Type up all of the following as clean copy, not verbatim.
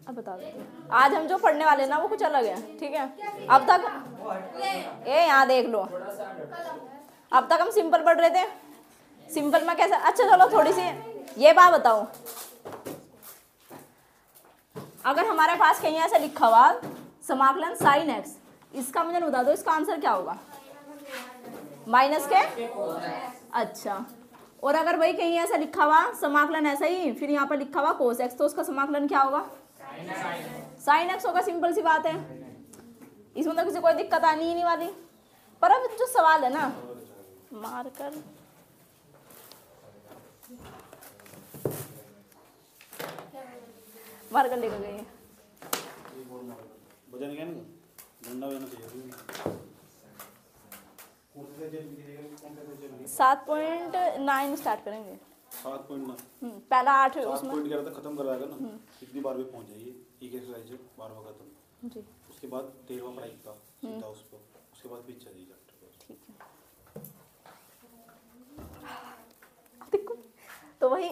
अब बता दो, आज हम जो पढ़ने वाले ना वो कुछ अलग है, ठीक है। अब तक यहाँ देख लो, अब तक हम सिंपल पढ़ रहे थे। सिंपल में कैसे, अच्छा चलो थोड़ी सी ये बात बताओ, अगर हमारे पास कहीं ऐसा लिखा हुआ समाकलन साइन एक्स, इसका मुझे बता दो इसका आंसर क्या होगा? माइनस के, अच्छा। और अगर भाई कहीं ऐसा लिखा हुआ समाकलन ऐसा ही, फिर यहाँ पर लिखा हुआ कोस एक्स, तो उसका समाकलन क्या होगा? साइन एक्स होगा। सिंपल सी बात है, इसमें तो किसी कोई दिक्कत आनी ही नहीं वाली। पर अब जो सवाल है ना, मारकर लेकर गई 7.9 स्टार्ट करेंगे। 7.9 पहला 8 उसमें खत्म करवाएगा ना, इतनी बार भी पहुंच जाइए। एक एक्सरसाइज है 12वां खत्म जी, उसके बाद 13वां पढ़ाई का सीधा उस पर, उसके बाद भी चलिए चैप्टर। ठीक है, देखो तो वही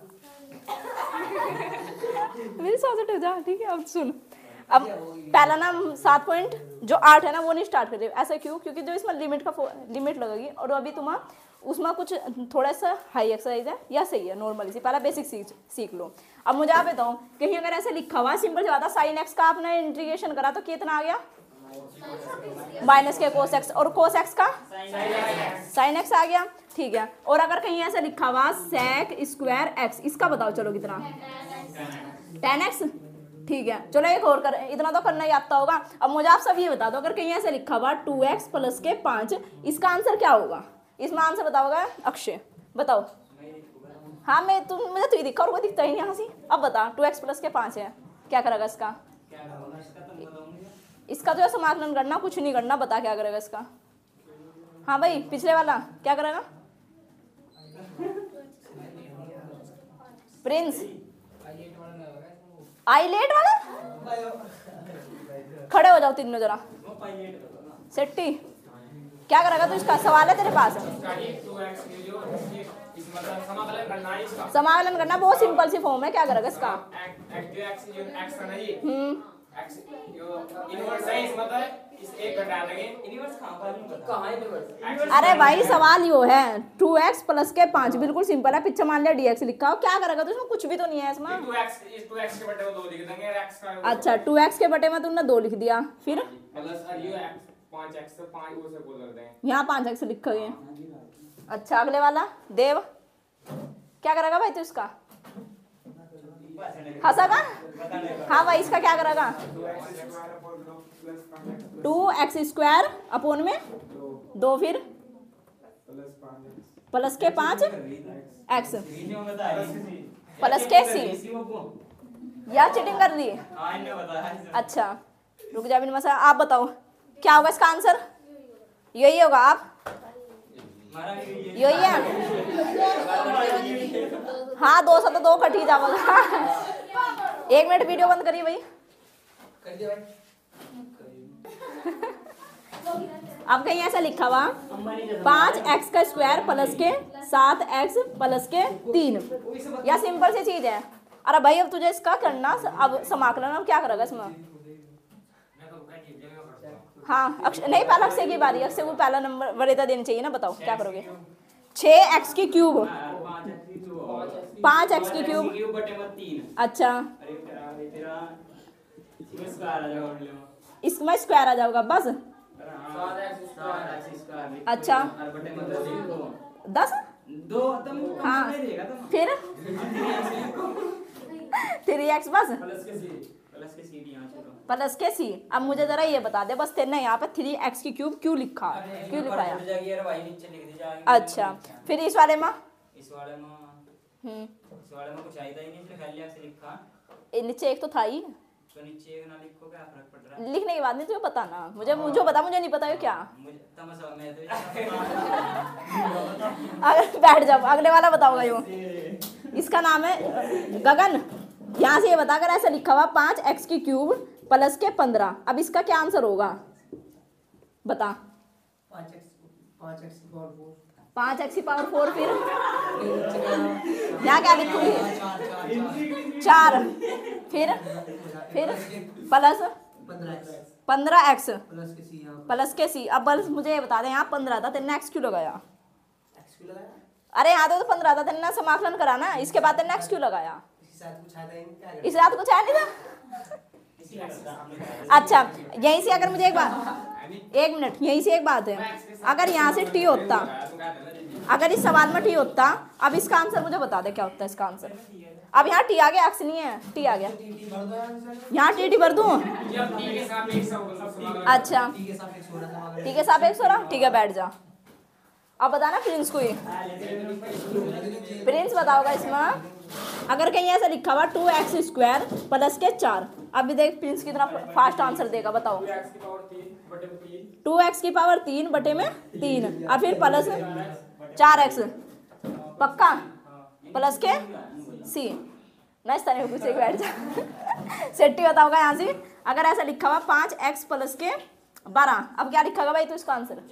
मेरी सांसें टूट जा, ठीक है। अब सुन, अब पहला ना 7.8 है ना वो नहीं स्टार्ट कर रहे। ऐसा क्यों? क्योंकि जो इसमें लिमिट लगेगी, और अभी तुम उसमें कुछ थोड़ा सा हाई एक्सरसाइज है या सही है, नॉर्मली सी पहला बेसिक सीख लो। अब मुझे आप बताओ, कहीं अगर ऐसे लिखा हुआ सिंपल सी बात है, साइन एक्स का आपने इंटीग्रेशन करा तो कितना आ गया? माइनस के कोस एक्स, और कोस एक्स का साइन एक्स आ गया, ठीक है। और अगर कहीं ऐसा लिखा हुआ सेक स्क्वायर एक्स, इसका बताओ चलो कितना? 10x, ठीक है। चलो एक और कर, इतना तो करना ही आता होगा। अब मुझे आप सब ये बता दो, अगर कहीं ऐसे लिखा हुआ 2x प्लस के 5, इसका आंसर क्या होगा? इसमें आंसर बताओगा अक्षय, बताओ। हाँ मैं मुझे तो ये दिखा और वो दिखता ही नहीं यहाँ से। अब बता 2x प्लस के 5 है, क्या करेगा इसका? इसका जो है समाकलन करना, कुछ नहीं करना, बता क्या करेगा इसका? हाँ भाई पिछले वाला क्या करेगा? प्रिंस आईलेट वाला, खड़े हो जाओ तीनों जरा। सेट्टी क्या करेगा तू? इसका सवाल है तेरे पास? समाकलन करना बहुत सिंपल सी फॉर्म है, क्या करेगा इसका? अरे भाई सवाल यो है 2x प्लस के 5, बिल्कुल सिंपल है। पीछे मान लिया dx लिखा हो, क्या करेगा? तो इसमें कुछ भी तो नहीं है इसमें। 2x के बटे में 2 लिख देंगे, x का। अच्छा 2x के बटे में तुमने 2 लिख दिया, फिर प्लस 5x से 5 वो से बोल देंगे, यहाँ 5x लिखा गया। अच्छा अगले वाला देव क्या करेगा भाई? तू इसका हंसागा? हाँ भाई इसका क्या करेगा? 2x स्क्वायर अपॉन में 2, फिर प्लस के 5 x प्लस के c। या चीटिंग कर दी? अच्छा रुक जा बिन मसा, आप बताओ क्या होगा इसका आंसर? यही होगा। आप यही है? हाँ 2 से तो 2 कट ही जाएगा। 1 मिनट वीडियो बंद करिए भाई। अब कहीं ऐसा लिखा हुआ 5x का स्क्वायर प्लस के 7x प्लस के 3, या सिंपल सी चीज है। अरे भाई अब तुझे इसका करना, अब समाकलन अब क्या करेगा इसमें? हाँ अक्षय नहीं, पहला अक्षय की बारी। अक्षय को पहला नंबर वरीयता देनी चाहिए ना, बताओ क्या करोगे? 6x की क्यूब, 5x की क्यूब, अच्छा इसमें स्क्वायर आ जाएगा बस। अच्छा 10, हाँ फिर 3x बस प्लस के सी। अब मुझे जरा ये बता दे बस, तेने यहाँ पे 3x की क्यूब क्यों लिखा, क्यों लिखाया? अच्छा फिर इस वाले में नीचे एक तो था ही, तो नीचे एक ना लिखो, क्या फर्क पड़ रहा है? लिखने के बाद नहीं तुझे बताना, मुझे बता, मुझे नहीं पता है क्या। अगर बैठ जाओ, अगले वाला बताओगा यो। इसका नाम है गगन। यहाँ से ये बता, अगर ऐसा लिखा हुआ 5x की क्यूब प्लस के 15, अब इसका क्या आंसर होगा बता? 5x की पावर 4 फिर यहाँ क्या लिखूंगी 4 फिर प्लस 15x प्लस के सी। अब बस मुझे ये बता दें यहाँ 15 था तेने x क्यों लगाया? अरे यहाँ तो 15 था तेने समाकलन करा ना, इसके बाद तेने x क्यों लगाया? इस रात कुछ आया नहीं था। अच्छा यहीं से अगर मुझे एक मिनट यहीं से एक बात है, अगर यहाँ से t होता, अगर इस सवाल में t होता, अब इसका आंसर मुझे बता दे क्या होता है इसका आंसर। अब यहाँ t आ गया, x नहीं है, t आ गया, यहाँ t भर दूँ। अच्छा t के सापेक्ष हो रहा, ठीक है बैठ जा। अब बताना प्रिंस को, ये प्रिंस बताओगा इसमें अगर कहीं ऐसा लिखा हुआ 2x² प्लस के 4। अब भी देख प्रिंस कितना फास्ट आंसर देगा, बताओ। 2x की पावर 3 बटे में 3, अब फिर प्लस 4x पक्का प्लस के c। ना इस तरह पूछे बैठ जा। सेट्टी बताओगा यहाँ से अगर ऐसा लिखा हुआ 5x प्लस के 12। अब क्या लिखा हुआ भाई तो इसका आंसर?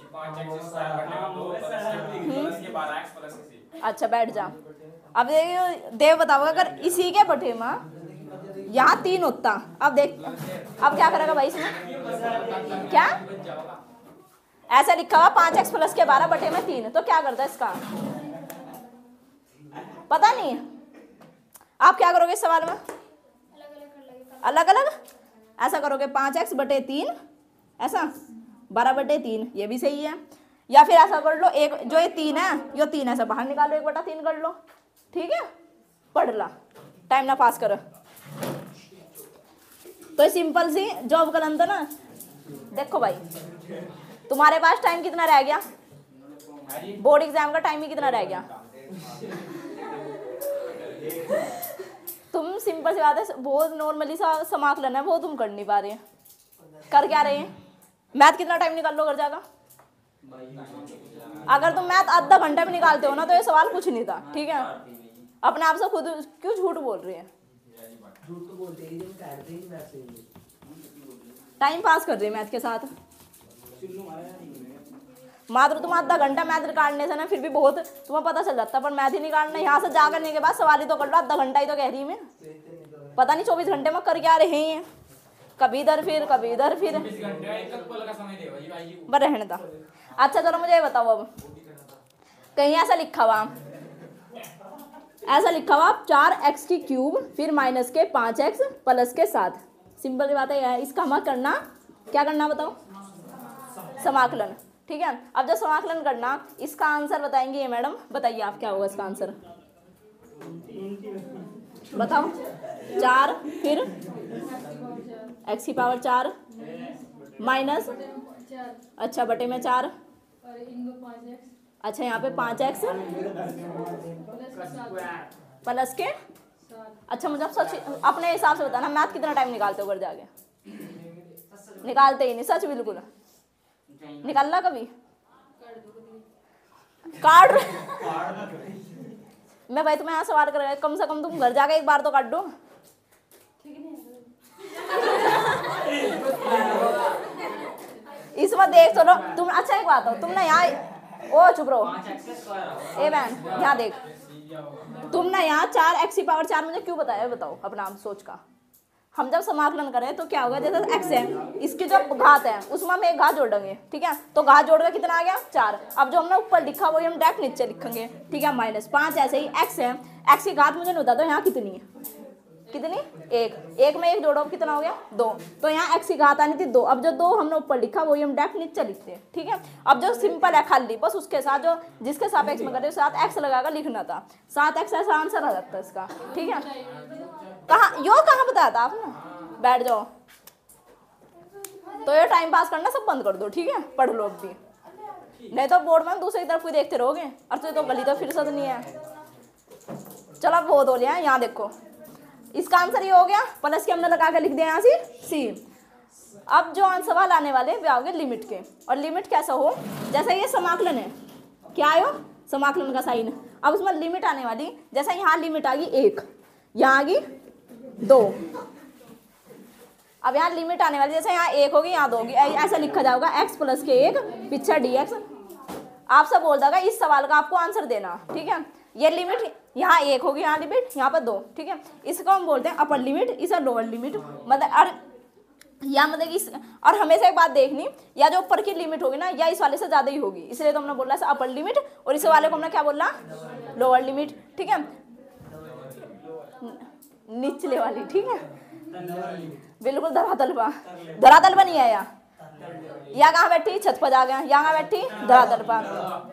अच्छा बैठ जा। अब देव बताओगा अगर इसी के बटे में यहाँ 3 होता, अब देख अब क्या करेगा भाई इसमें? क्या ऐसा लिखा हुआ 5x प्लस के 12 बटे में 3, तो क्या करता है इसका? पता नहीं। आप क्या करोगे इस सवाल में? अलग अलग ऐसा करोगे 5x बटे 3 ऐसा 12 बटे 3, ये भी सही है। या फिर ऐसा कर लो, एक जो ये 3 है ये 3 ऐसा बाहर निकालो, 1/3 कर लो, ठीक है। पढ़ ला, टाइम ना पास करो। तो सिंपल सी जो अवकलन था ना, देखो भाई तुम्हारे पास टाइम कितना रह गया? बोर्ड एग्जाम का टाइम ही कितना रह गया? तुम सिंपल सी बात है, बहुत नॉर्मली सा समाकलन है वो तुम कर नहीं पा रहे हैं। कर क्या रहे हैं? मैथ कितना टाइम निकाल लो घर जाकर। अगर तुम मैथ आधा घंटे में निकालते हो ना तो ये सवाल कुछ नहीं था, ठीक है। अपने आप से खुद क्यों झूठ बोल रही है? टाइम पास कर रही है मैथ के साथ। मात्र तुम आधा घंटा मैथ निकालने से ना फिर भी बहुत तुम्हें पता चल जाता, पर मैथ ही निकालना यहाँ से जा करने के बाद सवाल ही तो कर लो, आधा घंटा ही तो कह रही मैं। पता नहीं 24 घंटे में कर क्या रहे हैं, कभी इधर फिर कभी इधर फिर, पर रहने दो। अच्छा चलो मुझे ये बताओ, अब कहीं ऐसा लिखा हुआ 4x की क्यूब फिर माइनस के 5x प्लस के 7। सिंपल सी बात है, इसका हमें करना क्या करना बताओ? समाकलन, ठीक है। अब जब समाकलन करना इसका आंसर बताएंगे ये मैडम, बताइए आप क्या होगा इसका आंसर बताओ। 4 फिर x की पावर 4 माइनस, अच्छा बटे में 4, अच्छा यहाँ पे 5x प्लस के, अच्छा मुझे आप सच अपने हिसाब से बताना मैथ कितना टाइम निकालते हो घर जाके? निकालते ही नहीं, सच बिल्कुल। निकालना कभी काट मैं भाई तुम्हें यहाँ सवाल कर, कम से कम तुम घर जाके एक बार तो काट दो। इसमें देख चलो तुम, अच्छा एक बात हो, तुमने यहाँ ओ चुप रहो ए बहन, यहाँ देख तुमने यहाँ 4x की पावर 4 मुझे क्यों बताया बताओ अपना आप सोच का। हम जब समाकलन करें तो क्या होगा, जैसे x है इसकी जो घात है उसमें हम एक घात जोड़ देंगे, ठीक है। तो घात जोड़ कर कितना आ गया 4। अब जो हमने ऊपर लिखा वही हम डायरेक्ट नीचे लिखेंगे, ठीक है। -5 ऐसे ही x है, x की घात मुझे नहीं बता दो यहाँ कितनी है, कितनी 1 में 1 जोड़ो कितना हो गया 2, तो यहाँ x की घात आनी थी 2। अब जो 2 हमने ऊपर लिखा वही हम डायरेक्ट नीचे लिखते हैं, ठीक है। अब जो सिंपल है खाली बस उसके साथ जो जिसके सापेक्ष में करे साथ x लगाकर लिखना था, 7x ऐसा आंसर आ जाता है इसका, ठीक है। कहाँ बताया था आपने? बैठ जाओ। तो ये टाइम पास करना सब बंद कर दो, ठीक है। पढ़ लो अब भी, नहीं तो बोर्ड में दूसरी तरफ कोई देखते रहोगे और तुझे तो गली तो फिर नहीं है। चलो अब बहुत हो लिया, यहाँ देखो इसका आंसर ये हो गया, प्लस के हमने लगा के लिख दिया यहाँ से सी। अब जो सवाल आने वाले वे आओगे लिमिट के, और लिमिट कैसा हो, जैसे ये समाकलन है, क्या आयो समाकलन का साइन। अब उसमें लिमिट आने वाली, जैसे यहाँ लिमिट आ गई 1, यहाँ आ गई 2। अब यहाँ लिमिट आने वाली, जैसे यहाँ 1 होगी यहाँ 2 होगी, ऐसा लिखा जाएगा x प्लस के 1 पीछे dx। आपसे बोल देगा इस सवाल का आपको आंसर देना, ठीक है। ये लिमिट यहाँ 1 होगी, यहाँ लिमिट यहाँ पर 2, ठीक है। इसको हम बोलते हैं अपर लिमिट, इसे लोअर लिमिट, मतलब और या मतलब इस, और हमेशा एक बात देखनी, या जो ऊपर की लिमिट होगी ना या इस वाले से ज़्यादा ही होगी, इसलिए तो हमने बोला अपर लिमिट, और इस वाले को हमने क्या बोला, लोअर लिमिट, ठीक है, निचले वाली, ठीक है, बिल्कुल धरातल पर नहीं आया। या कहाँ बैठी, छत पर जा गया, या कहाँ बैठी, धरातल पर।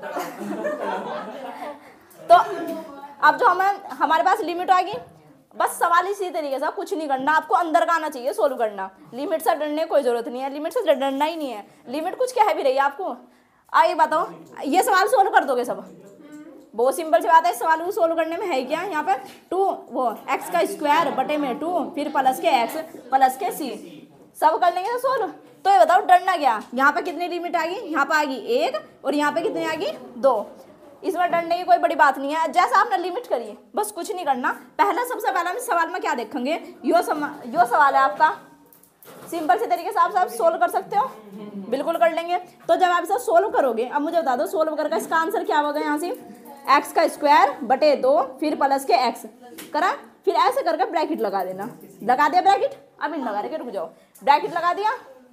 तो अब जो हमारे पास लिमिट आ गई, बस सवाल इसी तरीके से, कुछ नहीं करना, आपको अंदर का आना चाहिए सोल्व करना। लिमिट से डरने की कोई जरूरत नहीं है, लिमिट से डरना ही नहीं है। लिमिट कुछ कह भी रही है आपको, आइए बताओ, ये सवाल सोल्व कर दोगे सब, बहुत सिंपल सी बात है। इस सवाल को सोल्व करने में है क्या, यहाँ पे 2 वो एक्स का स्क्वायर बटे में 2 फिर प्लस के एक्स प्लस के सी, सब कर लेंगे ना सोल्व। तो ये बताओ डरना क्या, यहाँ पे कितनी लिमिट आ गई, यहाँ पे आ गई 1 और यहाँ पे कितनी आ गई 2। इसमें डरने की कोई बड़ी बात नहीं है, जैसा आपने लिमिट करिए, बस कुछ नहीं करना। पहला सबसे पहला हम इस सवाल में क्या देखेंगे, यो सवाल है आपका, सिंपल से तरीके से आप सब सोल्व कर सकते हो, बिल्कुल कर लेंगे। तो जब आप इसे सोल्व करोगे, अब मुझे बता दो सोल्व करके इसका आंसर क्या होगा, यहाँ से एक्स का स्क्वायर बटे 2 फिर प्लस के एक्स करा, फिर ऐसे करके ब्रैकेट लगा देना। लगा दिया ब्रैकेट, अब इन लगा रहे, रुक जाओ, ब्रैकेट लगा दिया।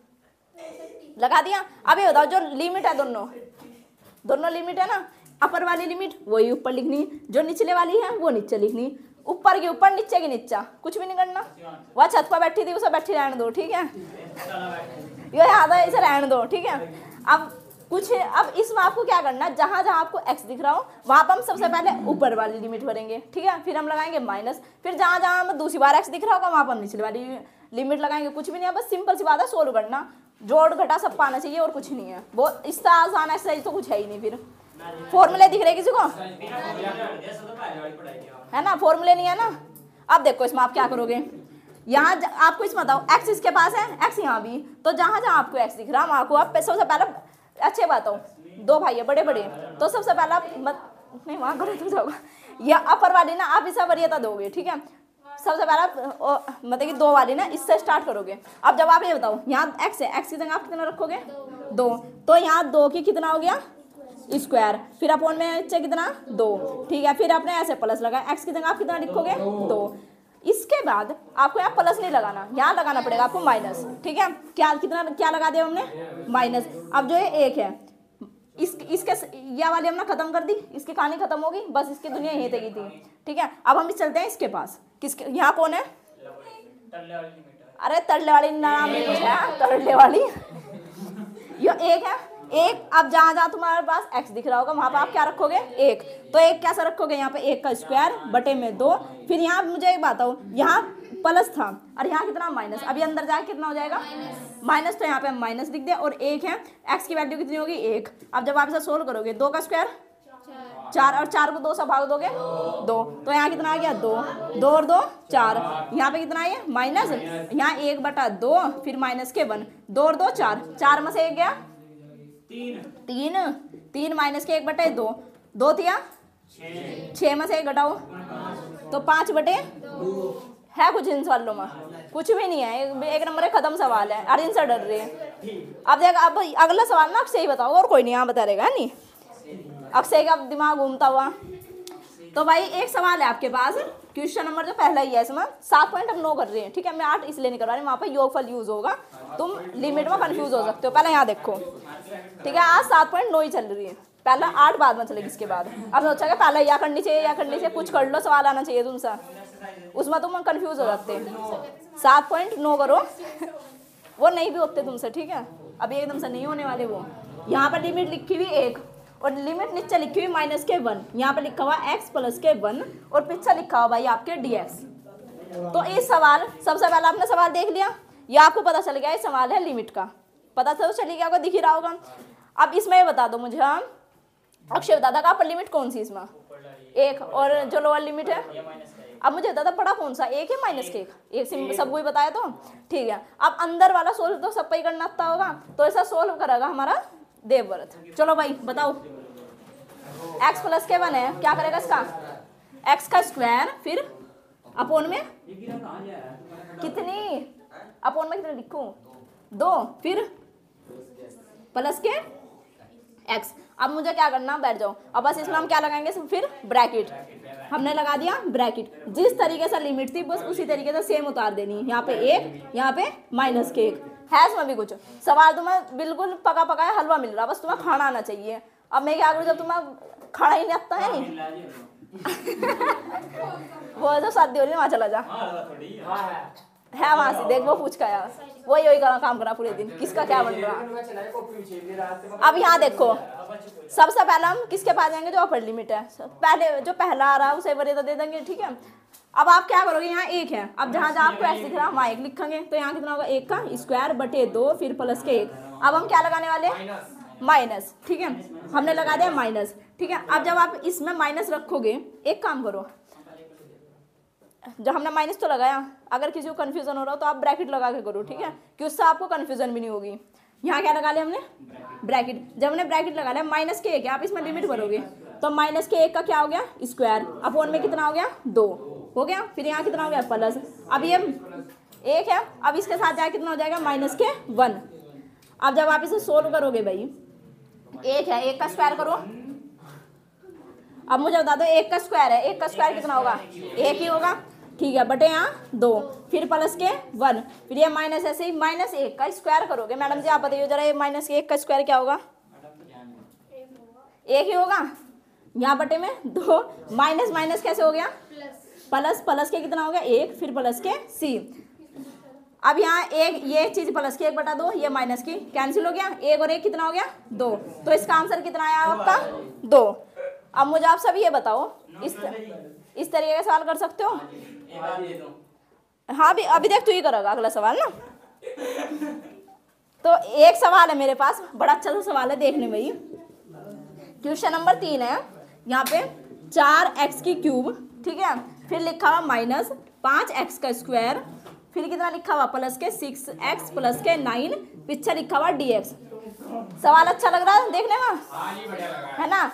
अब ये बताओ जो लिमिट है, दोनों लिमिट है ना, अपर वाली लिमिट वही ऊपर लिखनी, जो निचले वाली है वो नीचे लिखनी, ऊपर की ऊपर नीचे की नीचा, कुछ भी नहीं करना। वह छत पर बैठी थी उसे बैठी रहने दो, ठीक है, ये याद है, इसे रहने दो, ठीक है। अब इसमें आपको क्या करना, जहाँ जहाँ आपको एक्स दिख रहा हो वहाँ पर हम सबसे पहले ऊपर वाली लिमिट भरेंगे, ठीक है, फिर हम लगाएंगे माइनस, फिर जहाँ जहाँ हमें दूसरी बार एक्स दिख रहा होगा वहाँ पर हम निचले वाली लिमिट लगाएंगे। कुछ भी नहीं है, बस सिंपल सी बात है, सोल्व करना, जोड़ घटा सब पाना चाहिए और कुछ नहीं है। वो इसका आसान एक्सरसाइज तो कुछ है ही नहीं। फिर फॉर्मूले दिख रहे किसी को, है ना, फॉर्मूले नहीं है ना। अब देखो इसमें आप क्या करोगे, यहाँ आपको इसमें बताओ एक्स इसके पास है, एक्स यहाँ भी, तो जहाँ जहाँ आपको एक्स दिख रहा है वहाँ को आप सबसे पहले, अच्छे बात हो, 2 भाई है बड़े बड़े, तो सबसे पहला नहीं वहाँ गलत हो जाओगा, या अपर वाली ना आप इसे वरीयता दोगे, ठीक है। सबसे पहला मतलब कि 2 वाली ना इससे स्टार्ट करोगे। अब जब आप ये बताओ, यहाँ एक्स है, एक्स की जगह आप कितना रखोगे 2, तो यहाँ 2 की कितना हो गया स्क्वायर, फिर अपॉन में नीचे कितना 2, ठीक है, फिर आपने ऐसे प्लस लगाया, एक्स की जगह आप कितना लिखोगे 2। इसके बाद आपको यहाँ प्लस नहीं लगाना, यहाँ लगाना पड़ेगा आपको माइनस, ठीक है। क्या लगा दिया हमने माइनस। अब जो ये 1 है इसके यह वाली हमने खत्म कर दी, इसकी कहानी खत्म होगी, बस इसकी दुनिया यहीं तक ही थी, ठीक है। अब हम चलते हैं इसके पास, किसके यहाँ कौन है, अरे तरले वाली नाम नहीं है, तरले वाली ये 1 है, 1। अब जहाँ जहाँ तुम्हारे पास x दिख रहा होगा वहाँ पर आप क्या रखोगे 1, तो 1 कैसे रखोगे, यहाँ पे 1 का स्क्वायर बटे में 2, फिर यहाँ मुझे एक बात हो, यहाँ प्लस था और यहाँ कितना माइनस, अभी अंदर जाके कितना हो जाएगा माइनस, तो यहाँ पे हम माइनस लिख दिया, और 1 है, x की वैल्यू कितनी होगी 1। अब जब आप इसे सोल्व करोगे, 2 का स्क्वायर 4, और 4 को 2 से भाग दोगे 2, तो यहाँ कितना आ गया 2 और 2 4, यहाँ पे कितना है माइनस, यहाँ 1 बटा 2 फिर माइनस के 1, 2 और 2 4, 4 में से 1 गया 3 माइनस के 1 बटे 2, 2 थिया 6 में से 1 घटाओ तो 5 बटे है। कुछ इन सवालों में कुछ भी नहीं है, एक नंबर खत्म सवाल है, अरे इनसे डर रहे हैं। अब देख, अब अगला सवाल ना अक्षय ही बताओ, और कोई नहीं यहाँ बता रहेगा, नहीं अक्षय का दिमाग घूमता हुआ। तो भाई एक सवाल है आपके पास, क्वेश्चन नंबर जो पहला ही है इसमें 7 पॉइंट हम 9 कर रहे हैं, ठीक है। मैं 8 इसलिए नहीं करवा रही, वहाँ पे योगफल यूज होगा, तुम लिमिट में कंफ्यूज हो सकते हो। पहले यहाँ देखो, ठीक है, आज 7.9 ही चल रही है, पहला 8 बाद में चलेगी इसके बाद। अब सोचा कि पहले या करनी चाहिए कुछ कर लो, सवाल आना चाहिए तुमसे, उसमें तुम कंफ्यूज हो जाते। 7.9 करो, वो नहीं भी होते तुमसे, ठीक है, अभी एकदम से नहीं होने वाले वो। यहाँ पर लिमिट लिखी हुई 1 और लिमिट नीचे लिखी हुई माइनस के 1, यहाँ पे लिखा हुआ x प्लस के 1 और पीछे लिखा हुआ भाई आपके dx। तो इस सवाल सबसे पहले आपने सवाल देख लिया, ये आपको पता चल गया ये सवाल है लिमिट का, पता तो चली गया, आपको दिख ही रहा होगा। अब इसमें ये बता दो मुझे, अक्षय बता था अपर लिमिट कौन सी इसमें 1, और जो लोअर लिमिट है अब मुझे बता था बड़ा कौन सा 1 है माइनस के 1 सबको ही बताया तो ठीक है। अब अंदर वाला सोल्व तो सब पे ही करना आता होगा, तो ऐसा सोल्व करेगा हमारा देवव्रत। चलो भाई बताओ, x प्लस के 1 है, क्या करेगा इसका x का स्क्वायर फिर अपोन में कितनी, अपोन में कितने लिखूं 2 फिर प्लस के x। अब मुझे क्या करना, बैठ जाओ। अब बस इसमें हम क्या लगाएंगे, फिर ब्रैकेट। हमने लगा दिया ब्रैकेट। जिस तरीके से लिमिट थी बस उसी तरीके से सेम उतार देनी है। यहाँ पे 1, यहाँ पे माइनस के 1 है। इसमें भी कुछ सवाल तुम्हें बिल्कुल पका पकाया हलवा मिल रहा, बस तुम्हें खाना आना चाहिए। अब मैं क्या करूँ जब तुम्हें खाना ही नहीं आता है वो जो शादी हो रही है वहाँ चला जा है, वहाँ से देख वो पूछ का यार, वही काम करा पूरे दिन, किसका क्या बन रहा। अब यहाँ देखो, सबसे पहले हम किसके पास जाएंगे, जो अपर लिमिट है। पहले जो पहला आ रहा है उसे वरीयता दे देंगे, ठीक है। अब आप क्या करोगे, यहाँ 1 है, अब जहाँ जहाँ आपको ऐसे दिख रहा है वहाँ 1 लिखेंगे, तो यहाँ कितना होगा 1 का स्क्वायर बटे 2 फिर प्लस के 1। अब हम क्या लगाने वाले, माइनस, ठीक है। हमने लगा दिया माइनस, ठीक है। अब जब आप इसमें माइनस रखोगे, एक काम करो, जब हमने माइनस तो लगाया, अगर किसी को कन्फ्यूजन हो रहा हो तो आप ब्रैकेट लगा के करो, ठीक है, कि उससे आपको कन्फ्यूजन भी नहीं होगी। यहाँ क्या लगा लिया हमने, ब्रैकेट। जब हमने ब्रैकेट लगा लिया, माइनस के 1 है, आप इसमें लिमिट भरोगे तो माइनस के 1 का क्या हो गया, स्क्वायर, अपॉन में कितना हो गया 2 हो गया। फिर यहाँ कितना हो गया प्लस, अब ये 1 है, अब इसके साथ जाए कितना हो जाएगा माइनस के 1। अब जब आप इसे सोल्व करोगे भाई, 1 है, 1 का स्क्वायर करो। अब मुझे बता दो 1 का स्क्वायर है, 1 का स्क्वायर कितना होगा 1 ही होगा, ठीक है, बटे यहाँ 2 फिर प्लस के 1 फिर ये माइनस, ऐसे ही माइनस 1 का स्क्वायर करोगे। मैडम जी आप बताइए जरा, ये माइनस 1 का स्क्वायर क्या होगा, 1 ही होगा। यहाँ बटे में 2 माइनस माइनस कैसे हो गया प्लस, प्लस के कितना हो गया 1 फिर प्लस के c। अब यहाँ एक ये चीज प्लस की 1 बटा 2, ये माइनस की कैंसिल हो गया, 1 और 1 कितना हो गया 2, तो इसका आंसर कितना आया आपका 2। अब मुझे आप सब ये बताओ, इस तरीके का सवाल कर सकते हो। हाँ अभी देख तू ही करेगा अगला सवाल ना। तो एक सवाल है मेरे पास, बड़ा अच्छा सा सवाल है, देखने में ही। क्वेश्चन नंबर 3 है, यहाँ पे 4x की क्यूब, ठीक है, फिर लिखा हुआ माइनस 5x का स्क्वायर, फिर कितना लिखा हुआ प्लस के 6x प्लस के 9, पीछे लिखा हुआ dx। सवाल अच्छा लग रहा है देखने में, है ना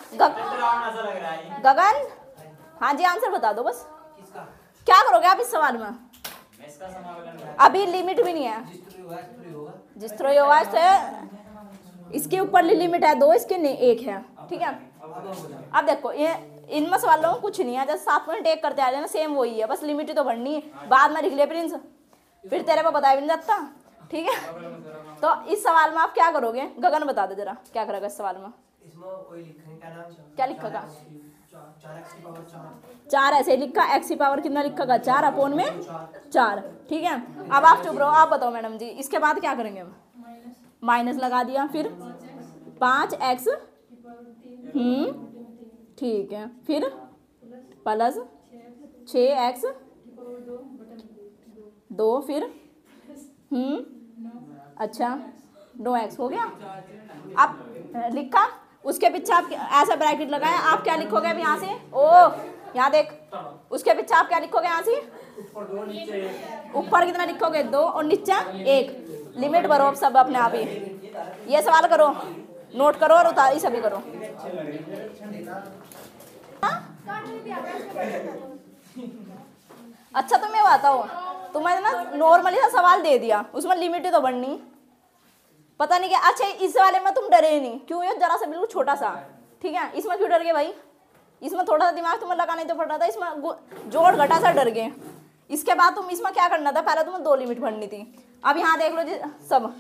गगन? हाँ जी आंसर बता दो बस। क्या करोगे आप इस सवाल में? अभी लिमिट भी नहीं है, जिस तरह होगा से इसके ऊपर लिमिट है 2, इसके 1 है, ठीक है। अब देखो ये इनमें सवालों में कुछ नहीं है, जैसे 7.1 करते आ जाए ना, सेम वही है, बस लिमिट ही तो बढ़नी है। बाद में लिख ले प्रिंस, फिर तेरे को बताया भी नहीं जाता, ठीक है। तो इस सवाल में आप क्या करोगे, गगन बता दो जरा क्या करेगा इस सवाल में। क्या लिखेगा, 4 ऐसे लिखा, x की पावर कितना लिखेगा 4 अपॉन में 4, ठीक है। अब आप चुप रहो, आप बताओ मैडम जी इसके बाद क्या करेंगे हम। माइनस लगा दिया, फिर 5x, ठीक है, फिर प्लस 6x 2 फिर अच्छा 9x हो गया। अब लिखा, उसके पीछे आप ऐसा ब्रैकेट लगाया, आप क्या लिखोगे अब यहाँ से, ओ यहाँ देख, उसके पीछे आप क्या लिखोगे यहाँ से, ऊपर कितना लिखोगे 2 और नीचे 1। लिमिट भरो अब सब अपने आप ही। ये सवाल करो, नोट करो और उतारी सभी करो। अच्छा तुम ये बताओ, तुम्हें ना नॉर्मली सा सवाल दे दिया, उसमें लिमिट ही तो बढ़नी, पता नहीं क्या। अच्छा इस वाले में तुम डरे नहीं क्यों, ये जरा सा बिल्कुल छोटा सा, ठीक है। इसमें क्यों डर गए भाई, इसमें थोड़ा सा दिमाग तुम्हें लगाना ही तो पड़ रहा था, इसमें जोड़ घटा सा डर गए। इसके बाद तुम इसमें क्या करना था, पहले तुम्हें 2 लिमिट भरनी थी। अब यहाँ देख लो जी सब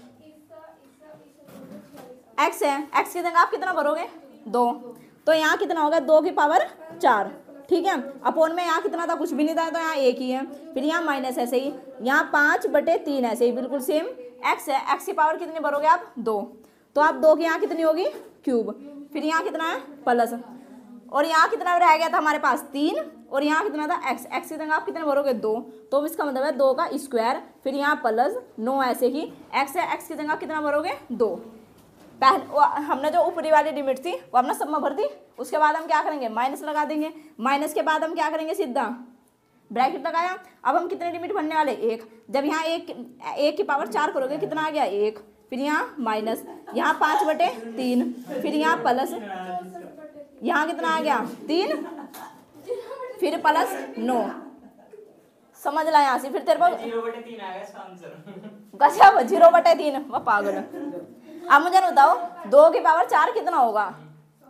x है, x की जगह आप कितना भरोगे 2, तो यहाँ कितना होगा 2 की पावर 4, ठीक है। अपॉन में यहाँ कितना था, कुछ भी नहीं था, तो यहाँ 1 ही है। फिर यहाँ माइनस ऐसे ही, यहाँ 5/3 ऐसे ही बिल्कुल सेम। x है, x की पावर कितनी भरोगे आप 2, तो आप 2 की यहाँ कितनी होगी क्यूब, फिर यहाँ कितना है प्लस, और यहाँ कितना रह गया था हमारे पास 3, और यहाँ कितना था x, x की जगह आप कितने भरोगे 2, तो इसका मतलब है 2 का स्क्वायर, फिर यहाँ प्लस 9 ऐसे ही। x है, x की जगह कितना भरोगे 2। हमने जो ऊपरी वाली लिमिट थी वो हमने सब में भर दी। उसके बाद हम क्या करेंगे, माइनस लगा देंगे। माइनस के बाद हम क्या करेंगे, सीधा ब्रैकेट लगाया। अब हम कितने लिमिट भरने वाले 1। जब यहाँ 1 की पावर 4 करोगे कितना आ गया 1, फिर यहाँ माइनस, यहाँ 5/3, फिर यहाँ प्लस, यहाँ कितना आ गया 3, फिर प्लस 9। समझ ला यहाँ से, फिर तेरे को 0/3 आएगा इसका आंसर। गजब 0/3, वह पागल। अब मुझे बताओ 2 की पावर 4 कितना होगा,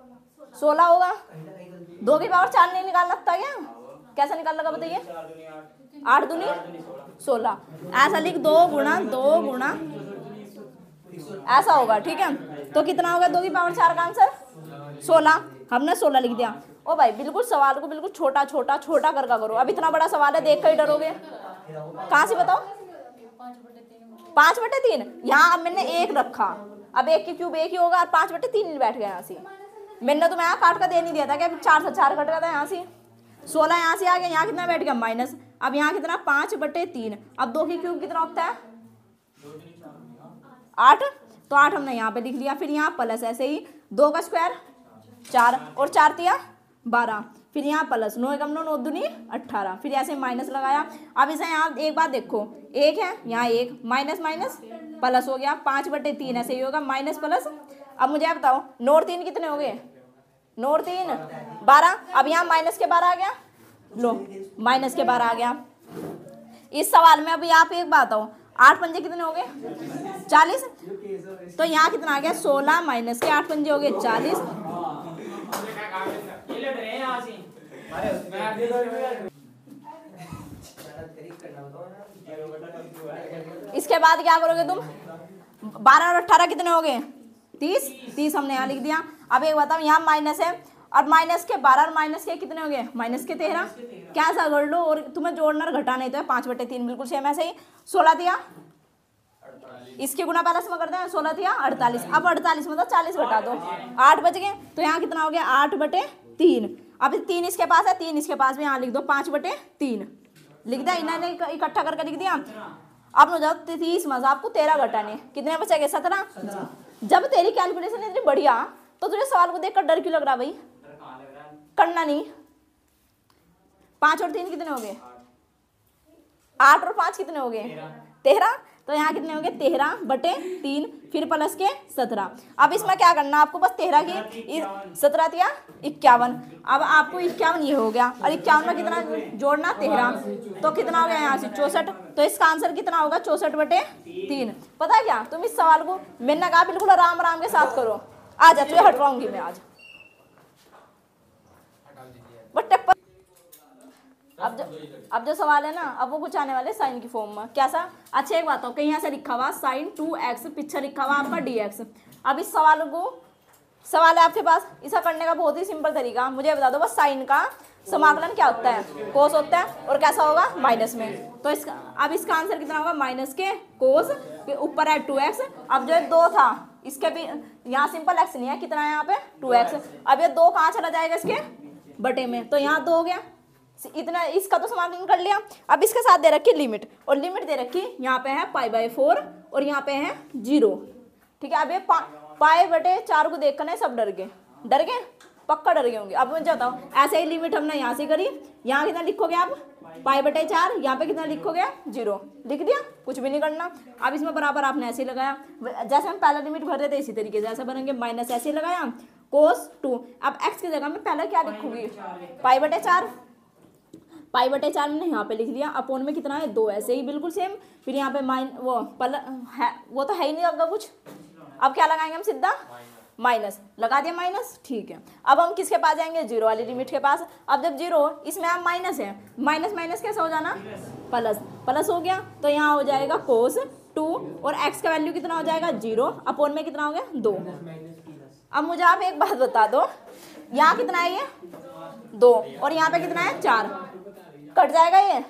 16 होगा। 2 की पावर 4 नहीं निकालना था क्या? कैसा निकाल लगा बताइए? 8 दूनी 16। ऐसा लिख 2 गुणा 2 गुणा ऐसा होगा, ठीक है। तो कितना होगा 2 की पावर 4 का आंसर? 16। हमने 16 लिख दिया। ओ भाई बिल्कुल सवाल को बिल्कुल छोटा छोटा छोटा करके करो। अब इतना बड़ा सवाल है, देख कर ही डरोगे। कहाँ से बताओ? 5/3। यहाँ अब मैंने 1 रखा, अब 1 की क्यूब 1 ही होगा और 5/3 बैठ गया यहाँ से। मैंने तो यहाँ काट कर दे नहीं दिया था कि 4 से 4 कट गया था यहाँ से। 16 यहाँ से आ गया, यहाँ कितना बैठ गया माइनस। अब यहाँ कितना 5/3। अब 2 की क्यूब कितना होता है? 8। तो 8 हमने यहाँ पे लिख लिया। फिर यहाँ प्लस ऐसे ही 2 का स्क्वायर 4 और 4 तिया 12। फिर यहाँ प्लस 9 एकम 9 9 दूनी 18। फिर ऐसे माइनस लगाया। अब इसे यहाँ एक बात देखो, 1 है यहाँ 1 माइनस माइनस प्लस हो गया 5/3 ऐसे ही होगा माइनस प्लस। अब मुझे आप बताओ 9 और 3 कितने हो गए? 9 और 3 12। अब यहाँ माइनस के 12 आ गया, लो माइनस के 12 आ गया। इस सवाल में अभी आप एक बात आओ, 8 पंजे कितने हो गए? 40। तो यहाँ कितना आ गया? 16 माइनस के 8 पंजे हो गए 40। इसके बाद क्या करोगे तुम? 12 और 18 कितने हो गए? 30। 30 हमने यहाँ लिख दिया। अब एक बताओ, यहाँ माइनस है और माइनस के 12 और माइनस के कितने हो गए? माइनस के 13। क्या सा कर लो, और तुम्हें जोड़ना और घटाना ही तो है। 5/3 बिल्कुल सेम ऐसे ही। 16 दिया, इसके गुना प्लस में करते हैं। 16 दिया 48। अब 48 मतलब 40 घटा दो, 8 बच गए। तो यहाँ कितना हो गया? 8/3। अब 3 इसके पास है, 3 इसके पास भी, यहाँ लिख दो 5/3 लिख दिया। इन्होंने इकट्ठा करके लिख दिया। अब मुझे 30 में आपको 13 घटाने, कितने बचेंगे? 17। जब तेरी कैलकुलेशन इतनी बढ़िया, तो तुझे सवाल को देखकर डर क्यों लग रहा भाई? करना नहीं। 5 और 3 कितने हो गए? 8 और 5 कितने हो गए? 13। तो यहाँ कितने हो गए? 13/3 फिर प्लस के 17। अब इसमें क्या करना आपको? बस 13 की 17 दिया 51। अब आपको 51 ये हो गया और 51 में कितना जोड़ना? 13। तो कितना हो गया यहाँ से? 64। तो इसका आंसर कितना होगा? 64/3। पता है क्या, तुम इस सवाल को मैंने कहा बिल्कुल आराम आराम के साथ करो। आ जा, तुझे हटवाऊंगी मैं आज। बट अब जो सवाल है ना, अब वो कुछ आने वाले साइन की फॉर्म में। कैसा? अच्छा एक बात हो, कहीं यहाँ से लिखा हुआ sin 2x, पीछे लिखा हुआ आपका dx। अब इस सवाल है आपके पास, इसे करने का बहुत ही सिंपल तरीका मुझे बता दो बस। साइन का समाकलन क्या होता है? कोस होता है। और कैसा होगा? माइनस में। तो इसका अब इसका आंसर कितना होगा? माइनस के कोस, ऊपर है 2x। अब जो 2 था इसके भी यहाँ सिंपल x नहीं है, कितना है यहाँ पे? 2x। अब ये 2 कहाँ चला जाएगा? इसके बटे में। तो यहाँ 2 हो गया। इतना इसका तो समाकलन कर लिया। अब इसके साथ दे रखी लिमिट, और लिमिट दे रखी यहाँ पे है π/4 और यहाँ पे है 0। ठीक है। अब ये π/4 को देख कर सब डर गए, पक्का डर गए होंगे। अब मुझे बताओ, ऐसे ही लिमिट हमने यहाँ से करी। यहाँ कितना लिखोगे आप? π/4। यहाँ पे कितना लिखोगे? 0 लिख दिया, कुछ भी नहीं करना। अब इसमें बराबर आपने ऐसे ही लगाया, जैसे हम पहला लिमिट भर रहे थे इसी तरीके से ऐसे बनेंगे। माइनस ऐसे ही लगाया cos 2। अब x की जगह में पहले क्या लिखूंगी? π/4। π/4 मैंने यहाँ पे लिख दिया। अपोन में कितना है? 2 ऐसे ही बिल्कुल सेम। फिर यहाँ पे वो तो है ही नहीं आपका कुछ। अब क्या लगाएंगे हम? सीधा माइनस लगा दिया, माइनस। ठीक है। अब हम किसके पास जाएंगे? 0 वाली लिमिट के पास। अब जब 0 इसमें आप माइनस है, माइनस माइनस कैसे हो जाना? प्लस। प्लस हो गया तो यहाँ हो जाएगा cos 2 और x का वैल्यू कितना हो जाएगा? 0। अपोन में कितना हो गया? 2। अब मुझे आप एक बात बता दो, यहाँ कितना है? ये 2 और यहाँ पे कितना है? 4। कट जाएगा ये।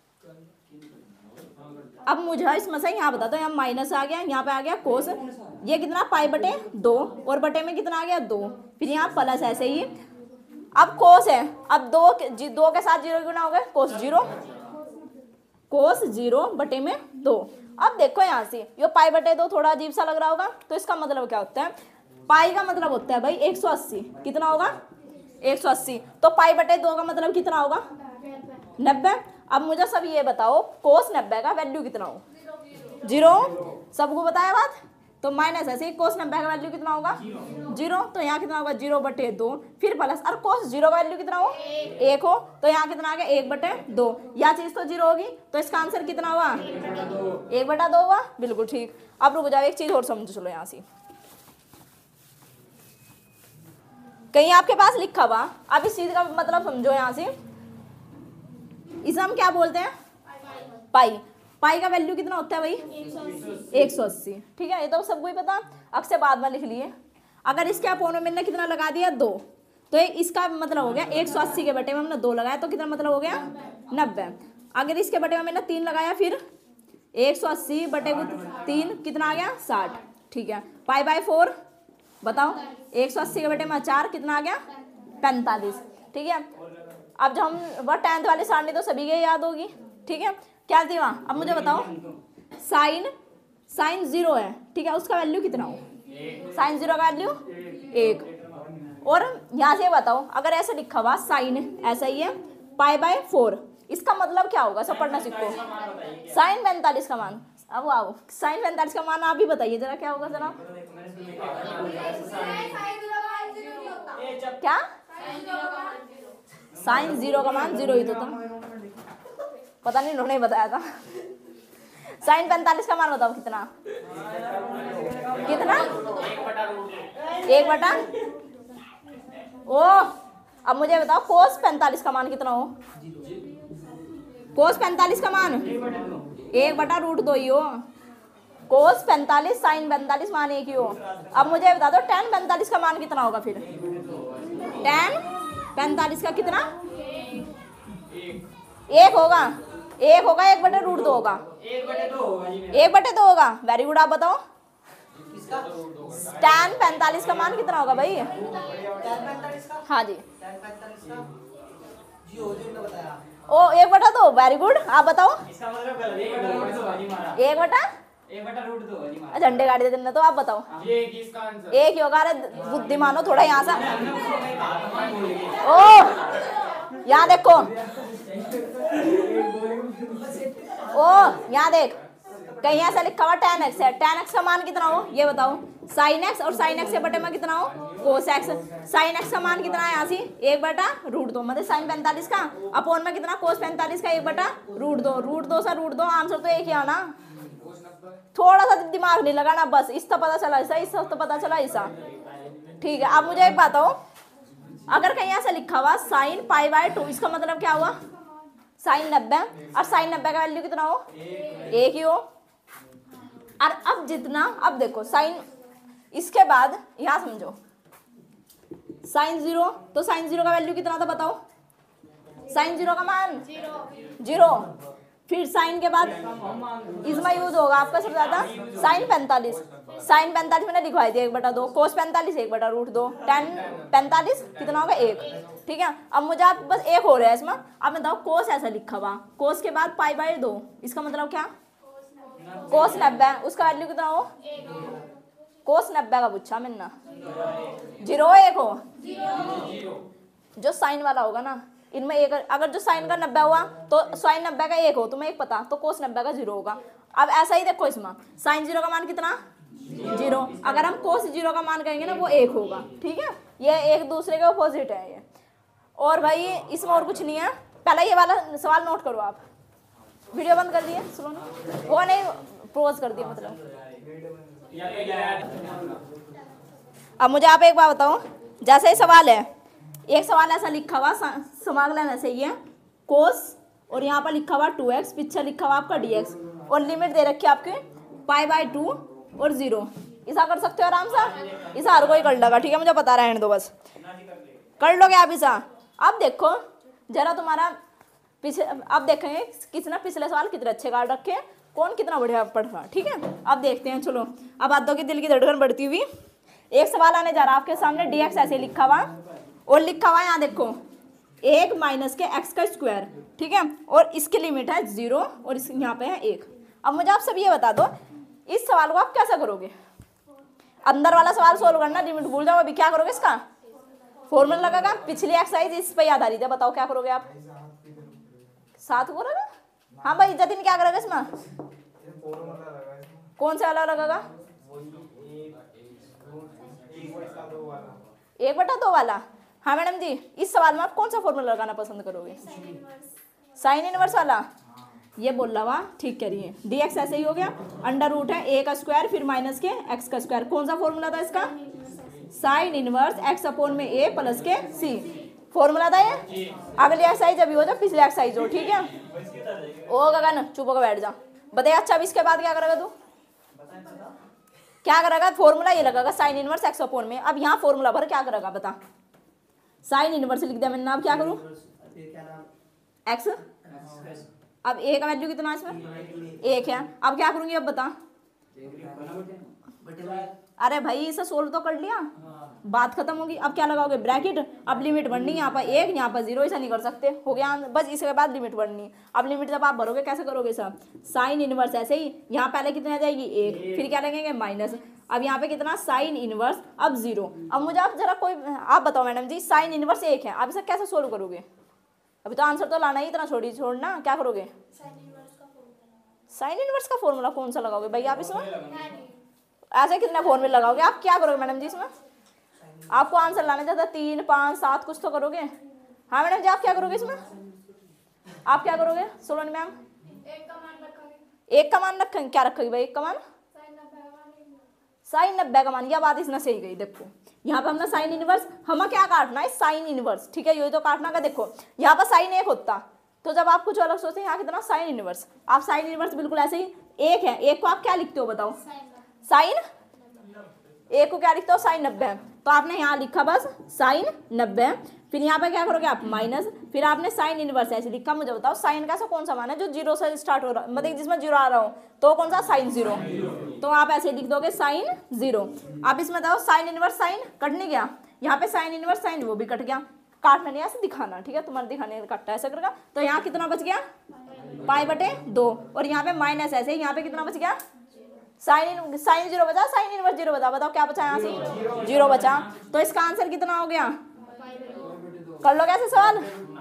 अब मुझे इसमें से यहाँ बता दो, यहाँ माइनस आ गया, यहाँ पे आ गया कोस। ये कितना? π/2 और बटे में कितना आ गया? 2। फिर यहाँ प्लस ऐसे ही। अब कोस है, अब 2 के साथ 0 गुना हो गया कोस 0, कोस 0 बटे में 2। अब देखो यहाँ से ये π/2 थोड़ा अजीब सा लग रहा होगा, तो इसका मतलब क्या होता है? पाई का मतलब होता है भाई 180। कितना होगा? 180। तो π/2 का मतलब कितना होगा? 90। अब मुझे सब ये बताओ, कोस 90 का वैल्यू कितना हो? 0। सबको बताया बात? तो माइनस ऐसे ही कोस 90 का वैल्यू कितना होगा? 0। तो यहाँ कितना होगा? 0/2 फिर प्लस। और कोस 0 का वैल्यू कितना हो? 1 हो। तो यहाँ कितना आ गया? 1/2। यह चीज तो 0 होगी, तो इसका आंसर कितना हुआ? 1/2 हुआ। बिल्कुल ठीक। अब रुक जाओ, एक चीज और समझ चलो यहाँ से। कहीं आपके पास लिखा हुआ, अब इस चीज का मतलब समझो यहाँ से, इसे हम क्या बोलते हैं, पाई। पाई का वैल्यू कितना होता है भाई, 180। ठीक है, ये तो सबको ही पता, अक्सर बाद में लिख लिए। अगर इसके अपोन में मैंने कितना लगा दिया 2, तो इसका मतलब हो गया 180 के बटे में हमने 2 लगाया तो कितना मतलब हो गया 90। अगर इसके बटे में मैंने 3 लगाया फिर 180 बटे 3 कितना आ गया 60। ठीक है, पाई बाय 4 बताओ, 180 के बटे में 4 कितना आ गया 45। ठीक है, अब जब हम वह 10th वाली सारणी तो सभी के याद होगी। ठीक है, क्या थी वहाँ, अब मुझे बताओ साइन 0 है। ठीक है, उसका वैल्यू कितना हो, साइन 0 का वैल्यू 1। और यहाँ से बताओ, अगर ऐसे लिखा हुआ साइन ऐसा ही है पाई बाय 4, इसका मतलब क्या होगा, सब पढ़ना सीखो। साइन 45 का मान, अब आओ साइन 45 का मान आप भी बताइए जरा, क्या होगा जरा, क्या साइन 0 का मान 0 ही तो था, पता नहीं उन्होंने बताया था। साइन 45 का मान बताओ कितना, कितना 1 बटा ओ। अब मुझे बताओ कोस 45 का मान कितना हो, कोस 45 का मान 1 बटा √2 ही हो। कोस 45 साइन 45 मान 1 ही हो। अब मुझे बता दो tan 45 का मान कितना होगा, फिर tan 45 का कितना 1 होगा, 1 होगा 1 बटे √2 होगा, 1 बटे 2 होगा। वेरी गुड, आप बताओ tan 45 का मान कितना होगा भाई, हाँ जी ओ 1 बटा 2। वेरी गुड, आप बताओ 1 बटा झंडे गाड़ी देते तो आप बताओ, एक ही होगा। अरे बुद्धिमानो थोड़ा यहाँ से ओ यहाँ देखो, ओ यहाँ देख, कहीं ऐसा लिखा हुआ tan x है, tan x का मान कितना हो ये बताओ, sin x और sin x के बटे में कितना हो cos x। sin x का मान कितना है यहाँ से 1 बटा √2, मतलब sin 45 का अपोन में कितना cos 45 का 1 बटा √2, √2 से √2 आंसर तो एक ही आना। थोड़ा सा दिमाग नहीं लगाना, बस इसका पता चला ऐसा, इसका तो पता चला ऐसा। ठीक है, अब मुझे एक बात हो, अगर कहीं ऐसा लिखा हुआ साइन पाई बाय 2, इसका मतलब क्या हुआ साइन 90, और साइन 90 का वैल्यू कितना हो 1 ही हो। और अब जितना, अब देखो साइन, इसके बाद यहाँ समझो साइन 0, तो साइन 0 का वैल्यू कितना था बताओ, साइन 0 का मान 0। फिर साइन के बाद इसमें यूज होगा आपका सबसे ज्यादा साइन 45, साइन 45 मैंने लिखवाई थी 1 बटा 2, कोस 45 1 बटा √2, tan 45 कितना होगा 1। ठीक है, अब मुझे आप बस एक हो रहा है इसमें, अब मैं बताओ कोस ऐसा लिखा हुआ, कोस के बाद पाई बाय 2, इसका मतलब क्या कोस 90, उसका वैल्यू कितना हो कोस 90 का पूछा मैंने, 0 1 हो, जो साइन वाला होगा ना इनमें एक, अगर जो साइन का 90 हुआ तो साइन 90 का 1 हो, तुम्हें एक पता, तो कोस 90 का 0 होगा। अब ऐसा ही देखो इसमें साइन 0 का मान कितना 0, अगर हम कोस 0 का मान कहेंगे ना वो 1 होगा। ठीक है, ये एक दूसरे के अपोजिट है ये। और भाई इसमें और कुछ नहीं है, पहला ये वाला सवाल नोट करो आप। वीडियो बंद कर दिए, सुनो वो नहीं पॉज कर दिया मतलब। अब मुझे आप एक बात बताओ, जैसे ही सवाल है, एक सवाल ऐसा लिखा हुआ समाकलन ऐसे ही है कोस, और यहाँ पर लिखा हुआ 2x, पीछे लिखा हुआ आपका dx, और लिमिट दे रखी है आपके पाई बाय 2 और 0। ऐसा कर सकते हो आराम से, ऐसा हर कोई कर लेगा। ठीक है, मुझे पता रहने दो, बस कर लोगे आप ऐसा। अब देखो जरा तुम्हारा पीछे, अब देखेंगे किसने पिछले सवाल कितने अच्छे काट रखे, कौन कितना बढ़िया पढ़ रहा। ठीक है, अब देखते हैं। चलो अब बातों की दिल की धड़कन बढ़ती हुई, एक सवाल आने जा रहा है आपके सामने, dx ऐसे लिखा हुआ और लिखा हुआ है यहाँ देखो 1 माइनस के x का स्क्वायर। ठीक है, और इसकी लिमिट है 0 और इस यहाँ पे है 1। अब मुझे आप सब ये बता दो, इस सवाल को आप कैसा करोगे, अंदर वाला सवाल सोल्व करना, लिमिट भूल जाओ। अभी क्या करोगे, इसका फॉर्मूला लगागा, पिछली एक्सरसाइज इस पे याद आ रही थी, बताओ क्या करोगे आप, 7 करोगे। हाँ भाई जतिन क्या करोगे इसमें, कौन सा वाला लगागा 1 बटा 2 वाला। हाँ मैडम जी, इस सवाल में आप कौन सा फॉर्मूला लगाना पसंद करोगे, साइन इनवर्स वाला। ये बोल रहा हुआ ठीक करिए, dx ऐसे ही हो गया, अंडर रूट है a का स्क्वायर फिर माइनस के x का स्क्वायर। कौन सा फॉर्मूला था इसका, साइन इनवर्स एक्स अपॉन में ए प्लस के सी। फॉर्मूला था ये। अगली एक्सरसाइज अभी हो जाए, पिछली एक्सरसाइज हो, ठीक है। ओ गगन चुप होकर बैठ जा। बताइए अच्छा, अब इसके बाद क्या करेगा तू? क्या करेगा? फॉर्मूला ये लगाएगा साइन इनवर्स एक्स अपॉन में। अब यहाँ फॉर्मूला भर क्या करेगा बता? साइन इनवर्स लिख दिया मैंने, अब क्या करूँ? एक्स, अब ए का वैल्यू कितना है इसमें? 1 है। अब क्या करूँगी? अब बता। अरे भाई इसे सोल्व तो कर लिया, बात खत्म होगी। अब क्या लगाओगे? ब्रैकेट। अब लिमिट बढ़नी है, यहाँ पर 1 यहाँ पर 0, ऐसा नहीं कर सकते, हो गया बस। इसके बाद लिमिट बढ़नी। अब लिमिट जब आप भरोगे कैसे करोगे सब? साइन इनवर्स ऐसे ही, यहाँ पहले कितना आ जाएगी? 1, फिर क्या लगेंगे? माइनस। अब यहाँ पे कितना? साइन इनवर्स, अब 0। अब मुझे आप जरा कोई आप बताओ मैडम जी, साइन इनवर्स 1 है, आप इसे कैसे सोल्व करोगे? अभी तो आंसर तो लाना ही, इतना छोड़ना क्या करोगे? साइन इनवर्स का फॉर्मूला कौन सा लगाओगे भाई आप इसमें? ऐसे कितने फॉर्मूले लगाओगे आप? क्या करोगे मैडम जी इसमें? आपको आंसर लाने जाता 3, 5, 7 कुछ तो करोगे। हाँ मैडम जी, आप क्या करोगे इसमें? आप क्या करोगे सोलन मैम? 1 का मान रखेंगे। क्या रखेगी भाई 1 का मान? साइन 90 का मान। यह बात इसने सही गई। देखो यहाँ पे हमने साइन इनवर्स, हमें क्या काटना है? साइन इनवर्स, ठीक है। यही तो काटना का। देखो यहाँ पर साइन 1 होता, तो जब आप कुछ अलग सोचते हैं, यहाँ कितना? Sine inverse. आप साइन इनवर्स बिल्कुल ऐसे ही 1 है। 1 को आप क्या लिखते हो बताओ? साइन। 1 को क्या लिखते हो? साइन 90। तो आपने यहाँ लिखा बस साइन 90। फिर यहाँ पे क्या करोगे आप? माइनस। फिर आपने साइन इनवर्स ऐसे लिखा। मुझे बताओ साइन का कौन सा मान है जो 0 से स्टार्ट हो रहा, मतलब जिसमें 0 आ रहा हो, तो कौन सा? साइन 0। तो आप ऐसे लिख दोगे साइन 0। आप इसमें बताओ साइन इनवर्स साइन कट नहीं गया? यहाँ पे साइन इनवर्स साइन वो भी कट गया। काटना नहीं, ऐसे दिखाना, ठीक है। तुम्हारे दिखाने कटता ऐसा करेगा। तो यहाँ कितना बच गया? π/2। और यहाँ पे माइनस ऐसे, यहाँ पे कितना बच गया? साइन 0 बचा, साइन इनवर्स 0 बचा। बताओ क्या बचा? यहाँ से 0 बचा। तो इसका आंसर कितना हो गया? कर लो कैसे सवाल?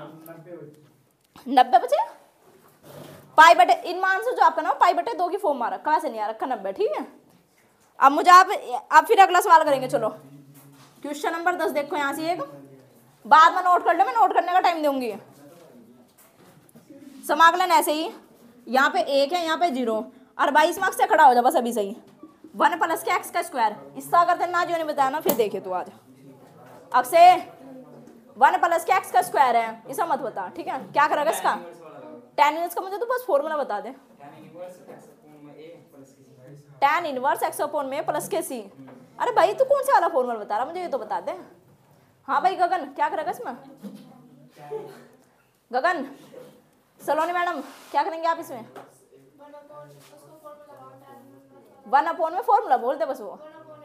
90 बचे। π/, इन मान से जो आपका ना π/2 की फॉर्म आ रखा, कहाँ से नहीं आ रखा? 90, ठीक है। अब मुझे आप फिर अगला सवाल करेंगे। चलो क्वेश्चन नंबर 10 देखो। यहाँ से एक बाद में नोट कर लो, मैं नोट करने का टाइम दूंगी। समाकलन ऐसे ही, यहाँ पे 1 है, यहाँ पे 0, और 22 मार्क्स से खड़ा हो जा बस अभी सही। 1 + के x का स्क्वायर, इसका अगर ना जो नहीं बताया ना फिर देखे तू आज अक्षय। 1 + के x का स्क्वायर है, इसे मत बता, ठीक है। क्या करेगा इसका? tan इनवर्स का मुझे तो बस फॉर्मूला बता दे। tan इनवर्स x अपॉन में प्लस के सी। अरे भाई तू कौन सा वाला फॉर्मूला बता रहा, मुझे ये तो बता दे। हाँ भाई गगन क्या करेगा इसमें? गगन सलोनी मैडम क्या करेंगे आप इसमें? 1 अपॉन में फॉर्मूला बोल दे बस। वो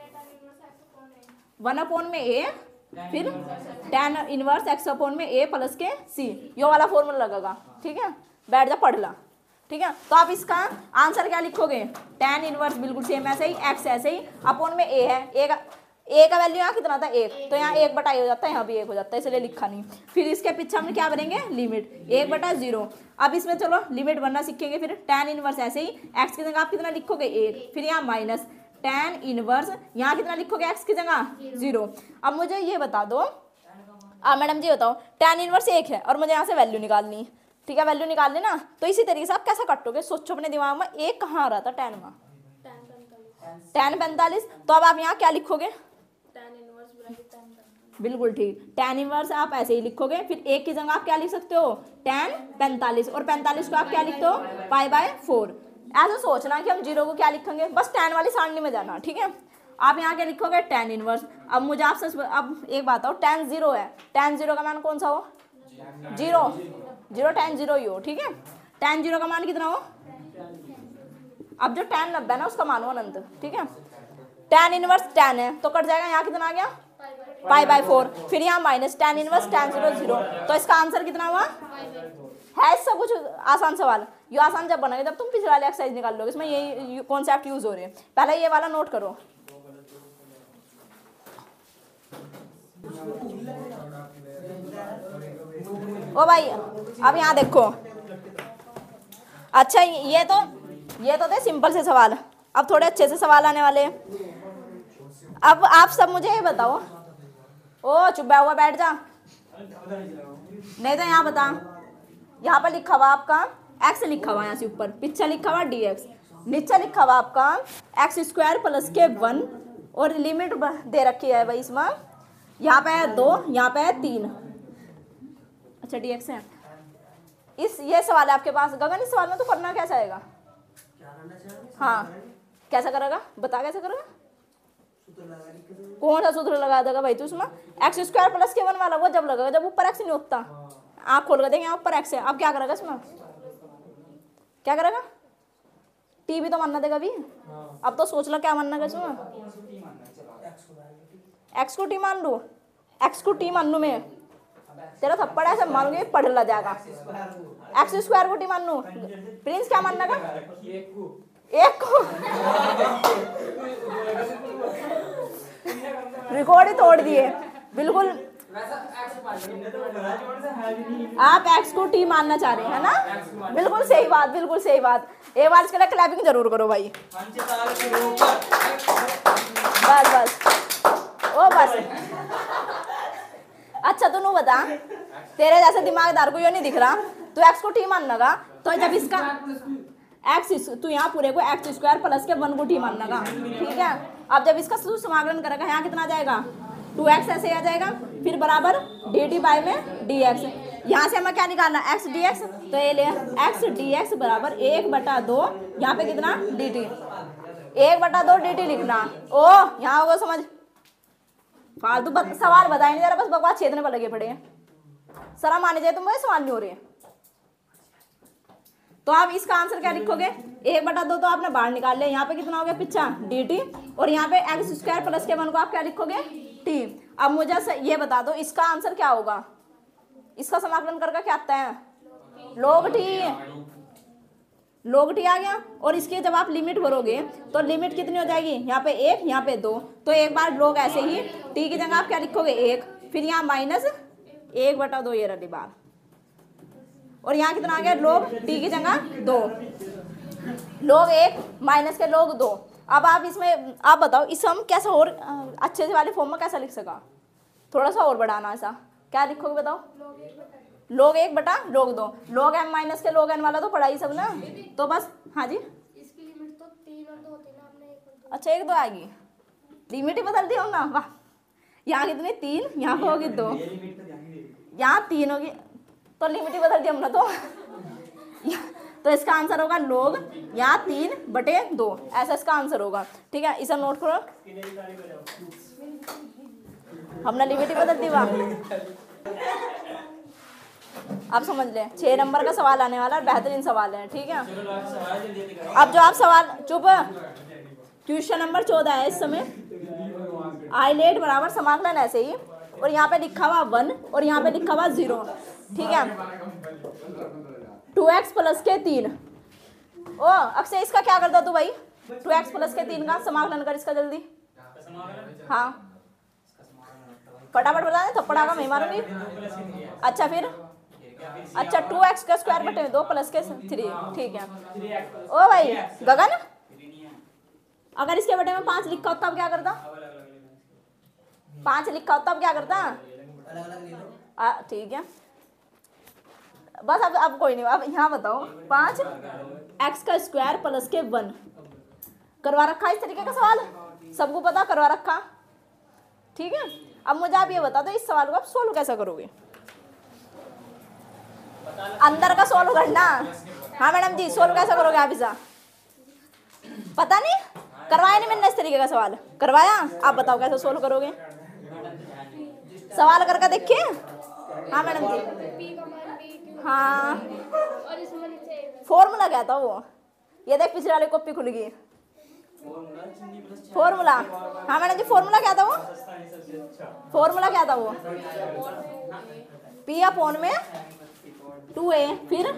1 अपॉन में ए, फिर tan इनवर्स x अपॉन में a प्लस के c, ये वाला फॉर्मूला लगेगा, ठीक है। बैठ जा पढ़ ला, ठीक है। तो आप इसका आंसर क्या लिखोगे? tan इनवर्स बिल्कुल सेम ऐसे ही, x ऐसे ही, अपॉन में a है। a का वैल्यू यहाँ कितना था? 1, तो यहाँ 1/i हो जाता है, यहाँ भी 1 हो जाता है, इसलिए लिखा नहीं। फिर इसके पीछे हम क्या बनेंगे? लिमिट 1/0। अब इसमें चलो लिमिट बनना सीखेंगे। फिर tan इनवर्स ऐसे ही, x की जगह आप कितना लिखोगे? 1, फिर यहाँ माइनस tan इनवर्स, यहाँ कितना लिखोगे? x की जगह 0। अब मुझे ये बता दो, मैडम जी बताओ, tan इनवर्स 1 है और मुझे यहाँ से वैल्यू निकालनी, ठीक है। वैल्यू निकालनी ना, तो इसी तरीके से आप कैसे कटोगे? सोचो अपने दिमाग में, 1 कहाँ आ रहा था tan में? tan 45। तो अब आप यहाँ क्या लिखोगे? बिल्कुल ठीक, tan इनवर्स आप ऐसे ही लिखोगे। फिर 1 की जगह आप क्या लिख सकते हो? tan 45, और 45 को आप क्या लिखते हो? π/4। ऐसा सोचना कि हम 0 को क्या लिखेंगे, बस tan वाली सारणी में जाना, ठीक है। आप यहाँ क्या लिखोगे? tan inverse. अब मुझे आपसे अब एक बात हो, tan 0 है, tan 0 का मान कौन सा हो? 0 tan 0 ही हो, ठीक है। tan 0 का मान कितना हो? अब जो tan 90 है ना उसका मान हो अनंत, ठीक है। tan इनवर्स tan है तो कट जाएगा, यहाँ कितना आ गया? π/4। फिर यहाँ माइनस tan इनवर्स tan 0 0, तो इसका आंसर कितना हुआ? है इससे कुछ आसान सवाल? ये आसान जब बनेगा जब तुम पिछले वाले एक्सरसाइज निकाल लोगे, इसमें ये कॉन्सेप्ट यूज हो रहे हैं। पहले ये वाला नोट करो। ओ भाई अब यहाँ देखो, अच्छा ये तो थे सिंपल से सवाल, अब थोड़े अच्छे से सवाल आने वाले हैं। अब आप सब मुझे ये बताओ, ओ चुप हुआ बैठ जा, नहीं तो यहाँ बता, यहाँ पर लिखा हुआ आपका x लिखा हुआ, यहाँ से ऊपर पीछे लिखा हुआ dx, नीचे लिखा हुआ आपका x² + के 1 और लिमिट दे रखी है भाई इसमें, यहाँ पे है 2, यहाँ पे है 3। अच्छा dx है। ये सवाल है आपके पास गगन, इस सवाल में तो करना कैसा आएगा? हाँ कैसा करेगा बता, कैसे करेगा? कौन सा सूत्र लगा देगा भाई तू उसमें? एक्स स्क्वायर प्लस के 1 वाला वो जब लगेगा जब ऊपर एक्स नहीं होता। आँख खोल कर देंगे यहाँ ऊपर एक्स है, अब क्या करेगा इसमें? क्या करेगा? टी भी तो मानना देगा अभी। अब तो सोच लो क्या मानना है इसमें। एक्स को टी मान लूँ, एक्स को टी मान लूँ मैं, तेरा थप्पड़ ऐसे मारूंगी पढ़ ला जाएगा। एक्स स्क्वायर को टी मान लूँ, प्रिंस क्या मानना का? एक को रिकॉर्ड ही तोड़ दिए बिल्कुल। आप एक्स को टी मानना चाह रहे हैं ना? बिल्कुल सही बात, बिल्कुल सही बात। एक बार इसके लिए क्लैपिंग जरूर करो भाई। बस बस ओ बस। अच्छा तू बता, तेरे जैसे दिमागदार को ये नहीं दिख रहा, तू एक्स को टी मानना का, तो जब इसका एक्स तू यहाँ पूरे को एक्स स्क्वायर प्लस के 1 को टी मानना का, ठीक है। अब जब इसका समाकलन करेगा यहाँ कितना आ जाएगा? 2x ऐसे आ जाएगा, फिर बराबर dt बाय में dx। यहाँ से हमें क्या निकालना? x dx, तो ये ले x dx बराबर 1/2, यहाँ पे कितना dt, 1/2 dt लिखना। ओ यहाँ होगा समझ, फालतू सवाल बताए नहीं जा रहा, बस बकवास छेदने पर लगे पड़े हैं। शर्म आने चाहिए, तुम्हें सवाल नहीं हो रहे हैं। तो आप इसका आंसर क्या लिखोगे? 1/2 तो आपने बाहर निकाल लिया, यहाँ पे कितना हो गया पीछा dt, और यहाँ पे एक्स स्क्वायर प्लस के 1 को आप क्या लिखोगे? t। अब मुझे ये बता दो इसका आंसर क्या होगा? इसका समाकलन करके क्या आता है? log t, log t आ गया। और इसकी जब आप लिमिट भरोगे तो लिमिट कितनी हो जाएगी? यहाँ पे 1, यहाँ पे 2, तो एक बार log ऐसे ही t की जगह आप क्या लिखोगे? 1, फिर यहाँ माइनस 1/2 ये रही बार, और यहाँ कितना आ गया? log t की जगह 2, log 1 माइनस के log 2। अब आप इसमें आप बताओ इस हम कैसे और अच्छे से वाले फॉर्म में कैसा लिख सका? थोड़ा सा और बढ़ाना, ऐसा क्या लिखोगे बताओ? log 1/log 2, log m minus के log n वाला तो पढ़ा ही सब ना, तो बस। हाँ जी इसकी लिमिट तो 3 और 2 होती है ना, आपने 1 और 2। अच्छा 1 2 आएगी, लिमिट ही बदल दी हो ना। वाह, यहाँ कितनी 3, यहाँ पे होगी 2, यहाँ 3 होगी, तो लिमिट ही बदल दी हमने तो इसका आंसर होगा log यहाँ 3/2, ऐसा इसका आंसर होगा। ठीक है, इसे नोट करो, हमने लिमिट ही बदल दी। वाह, आप समझ लें 6 नंबर का सवाल आने वाला है, बेहतरीन सवाल है। ठीक है, अब जो आप सवाल चुप, क्वेश्चन नंबर 14 है इस समय। आइलेट बराबर समाकलन ऐसे ही, और यहाँ पे लिखा हुआ 1 और यहाँ पे लिखा हुआ 0। ठीक है, 2x प्लस के 3। ओ अक्षय इसका क्या करता तू भाई? 2x प्लस के 3 का समाकलन कर इसका जल्दी। हाँ फटाफट बता दे, थप्पड़ा का मैं मारूंगी। अच्छा फिर, अच्छा 2x का स्क्वायर बटे 2 प्लस के 3। ठीक है। ओ भाई गगन, अगर इसके बटे में 5 लिखा होता अब क्या करता? 5 लिखा होता अब क्या करता? ठीक है, बस अब कोई नहीं। अब यहाँ बताओ, 5x का स्क्वायर प्लस के 1 करवा रखा इस तरीके का सवाल, सबको पता करवा रखा। ठीक है, अब मुझे आप ये बता दो इस सवाल को आप सोल्व कैसा करोगे? अंदर का सोल्व करना। हाँ मैडम जी, सोल्व कैसा करोगे आप इसा? पता नहीं, करवाया नहीं मैंने इस तरीके का सवाल, करवाया? आप बताओ कैसे सोल्व करोगे? सवाल करके देखिए। हाँ मैडम जी, हाँ और इसमें नीचे फॉर्मूला क्या था वो? ये देख पिछले वाली कॉपी खुल गई। फॉर्मूला, हाँ मैडम जी, फॉर्मूला क्या था वो? फॉर्मूला क्या था वो? p अपॉन में 2a, फिर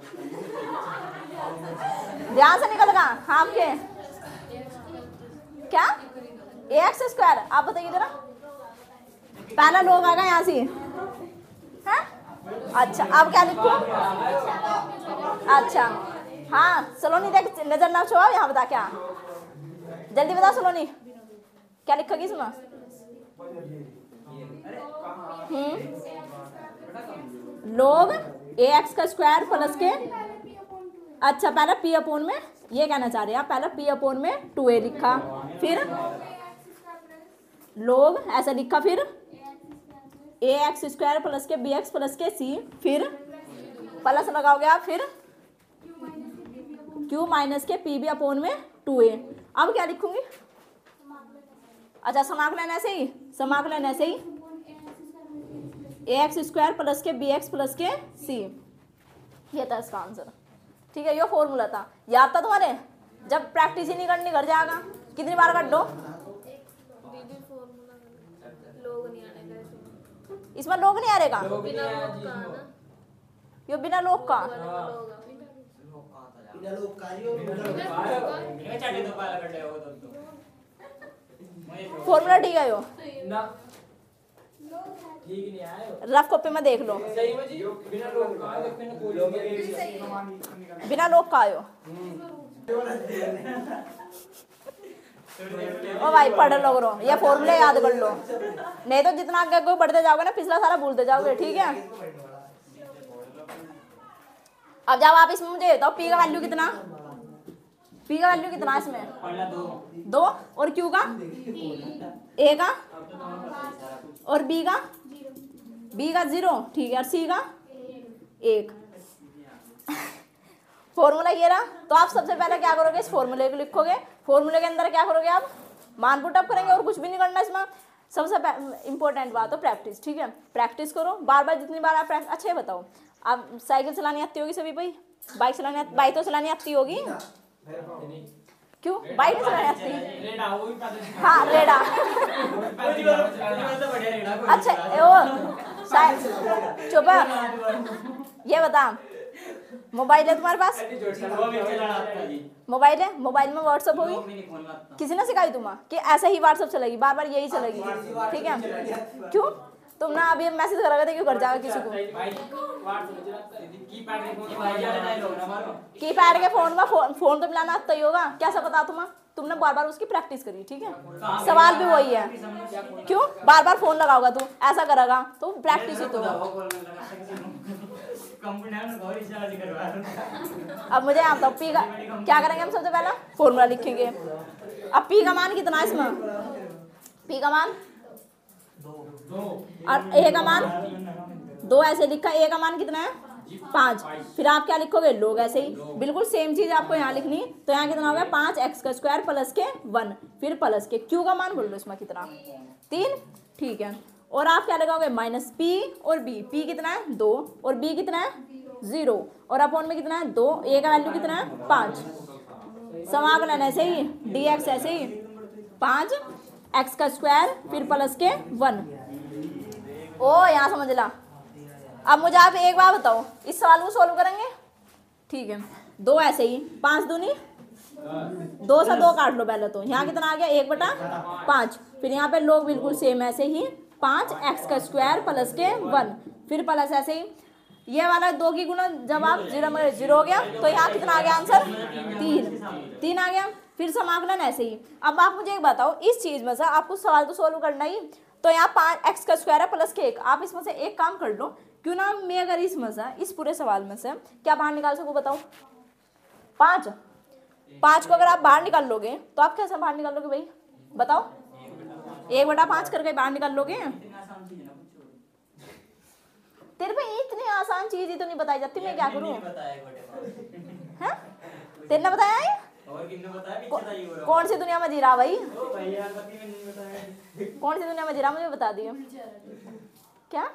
ध्यान से निकल गया। हाँ आपके क्या? ax square. आप बताइए जरा, पहला लोग आएगा यहाँ से। हाँ अच्छा, अब क्या लिखूं? अच्छा हाँ सलोनी देख, नजर ना छुड़ाओ, यहाँ बता क्या, जल्दी बता सलोनी क्या लिखोगी इसमें? log ax का स्क्वायर प्लस के, अच्छा पहले p अपॉन में, ये कहना चाह रहे हैं आप, पहले p अपॉन में 2a लिखा, फिर लोग ऐसा लिखा, फिर ए एक्स स्क्वायर प्लस के बी एक्स प्लस के सी, फिर प्लस लगाओगे आप, फिर क्यू माइनस के पी बी अपॉन में 2a। अब क्या लिखूंगी? अच्छा समाकलन ऐसे ही, समाकलन ऐसे ही ए एक्स स्क्वायर प्लस के बी एक्स प्लस के सी, ये था इसका आंसर। ठीक है, ये फॉर्मूला था, याद था तुम्हारे? जब प्रैक्टिस ही नहीं करनी घर जाएगा, कितनी बार कर दो? दीदी फॉर्मूला लोग नहीं आने का इसमें। इसमें लोग नहीं आ रहेगा, बिना लोग का ना, ये बिना लोग का। फॉर्मूला ठीक है, यो ना ठीक नहीं आया रफ कॉपी में देख लो, सही में जी बिना लोग का देखने को बिना लोग का आयो। ओ भाई पढ़ लो करो, ये फॉर्मूले याद कर लो, नहीं तो जितना आगे आगे बढ़ते जाओगे ना पिछला सारा भूलते जाओगे। ठीक है, अब जब आप इसमें मुझे बताओ पी का वैल्यू कितना, पी का वैल्यू कितना इसमें? 2 और क्यू का, ए का और बी का, बी का 0, ठीक है, और सी का 1। फॉर्मूला ये रहा। तो आप सबसे पहले क्या करोगे, इस फॉर्मूले को लिखोगे, फॉर्मूले के अंदर क्या करोगे आप, मान पुट अप करेंगे और कुछ भी नहीं करना इसमें। सबसे इंपॉर्टेंट बात हो प्रैक्टिस। ठीक है, प्रैक्टिस करो बार बार, जितनी बार आप प्रैक्टिस। अच्छा ये बताओ, आप साइकिल चलानी आती होगी सभी भाई, बाइक चलानी, बाइक तो चलानी आती होगी, क्यों बाइक नहीं चलानी आती? रेडा वो भी पता हाँ रेडा। अच्छा वो चुप, ये बता, मोबाइल है तुम्हारे पास? मोबाइल है, मोबाइल में व्हाट्सएप होगी, किसी ने सिखाई तुम्हें कि ऐसे ही व्हाट्सएप चलेगी, बार बार यही चलेगी? ठीक है, क्यों तुम ना अभी मैसेज करोगे तो क्यों कर जाओगे किसी को? की पैड के फोन में फोन तो मिलाना आता ही होगा, कैसा पता तुम्हें? तुमने बार बार उसकी प्रैक्टिस करी। ठीक है, सवाल भी वही है, क्यों बार बार फोन लगाओगा तू, ऐसा करेगा तो प्रैक्टिस ही तो। अब मुझे आप बताओ पी का क्या करेंगे हम? सबसे पहला फॉर्मूला लिखेंगे। अब पी का मान कितना है इसमें? पी का मान 2 और ए का मान 2, ऐसे लिखा। ए का मान कितना है? 5। फिर आप क्या लिखोगे? लोग, ऐसे ही बिल्कुल सेम चीज आपको यहाँ लिखनी। तो यहाँ कितना हो गया? 5x का स्क्वायर प्लस के 1, फिर प्लस के क्यू का मान बोल लो इसमें कितना? 3। ठीक है, और आप क्या लगाओगे? माइनस पी और बी। पी कितना है? 2 और बी कितना है? 0 और अपॉन में कितना है? 2। ए का वैल्यू कितना है? 5। समाकलन ऐसे ही, dx ऐसे ही 5x का स्क्वायर फिर प्लस के 1। ओ यहाँ समझ ला। अब मुझे आप एक बार बताओ, इस सवाल को सोल्व करेंगे? ठीक है, 2 ऐसे ही 5 दूनी 2 से 2 काट लो पहले। तो यहाँ कितना आ गया? 1/5। फिर यहाँ पे लोग बिल्कुल सेम ऐसे ही 5x का स्क्वायर प्लस के 1, फिर प्लस ऐसे ही ये वाला 2 की गुना जब आप 0 हो गया तो यहाँ कितना आ गया आंसर? 3 आ गया। फिर समाकलन ऐसे ही। अब आप मुझे एक बताओ, इस चीज में से आपको सवाल तो सोल्व करना ही। तो यहाँ 5x का स्क्वायर है प्लस के 1। आप इसमें से एक काम कर लो, क्यों ना मैं अगर इसमें से इस पूरे सवाल में से क्या बाहर निकाल सकूँ बताओ? 5 को अगर आप बाहर निकाल लोगे तो आप कैसे बाहर निकाल लोगे भाई बताओ? 1/5 करके बाहर निकाल लोगे? तेरे पे इतनी आसान चीज ही तो नहीं बताई जाती, मैं क्या करूं? हैं? तेरे ने बताया है? कौन सी दुनिया में जी रहा भाई? कौन सी दुनिया में जी रहा मुझे बता दियो। क्या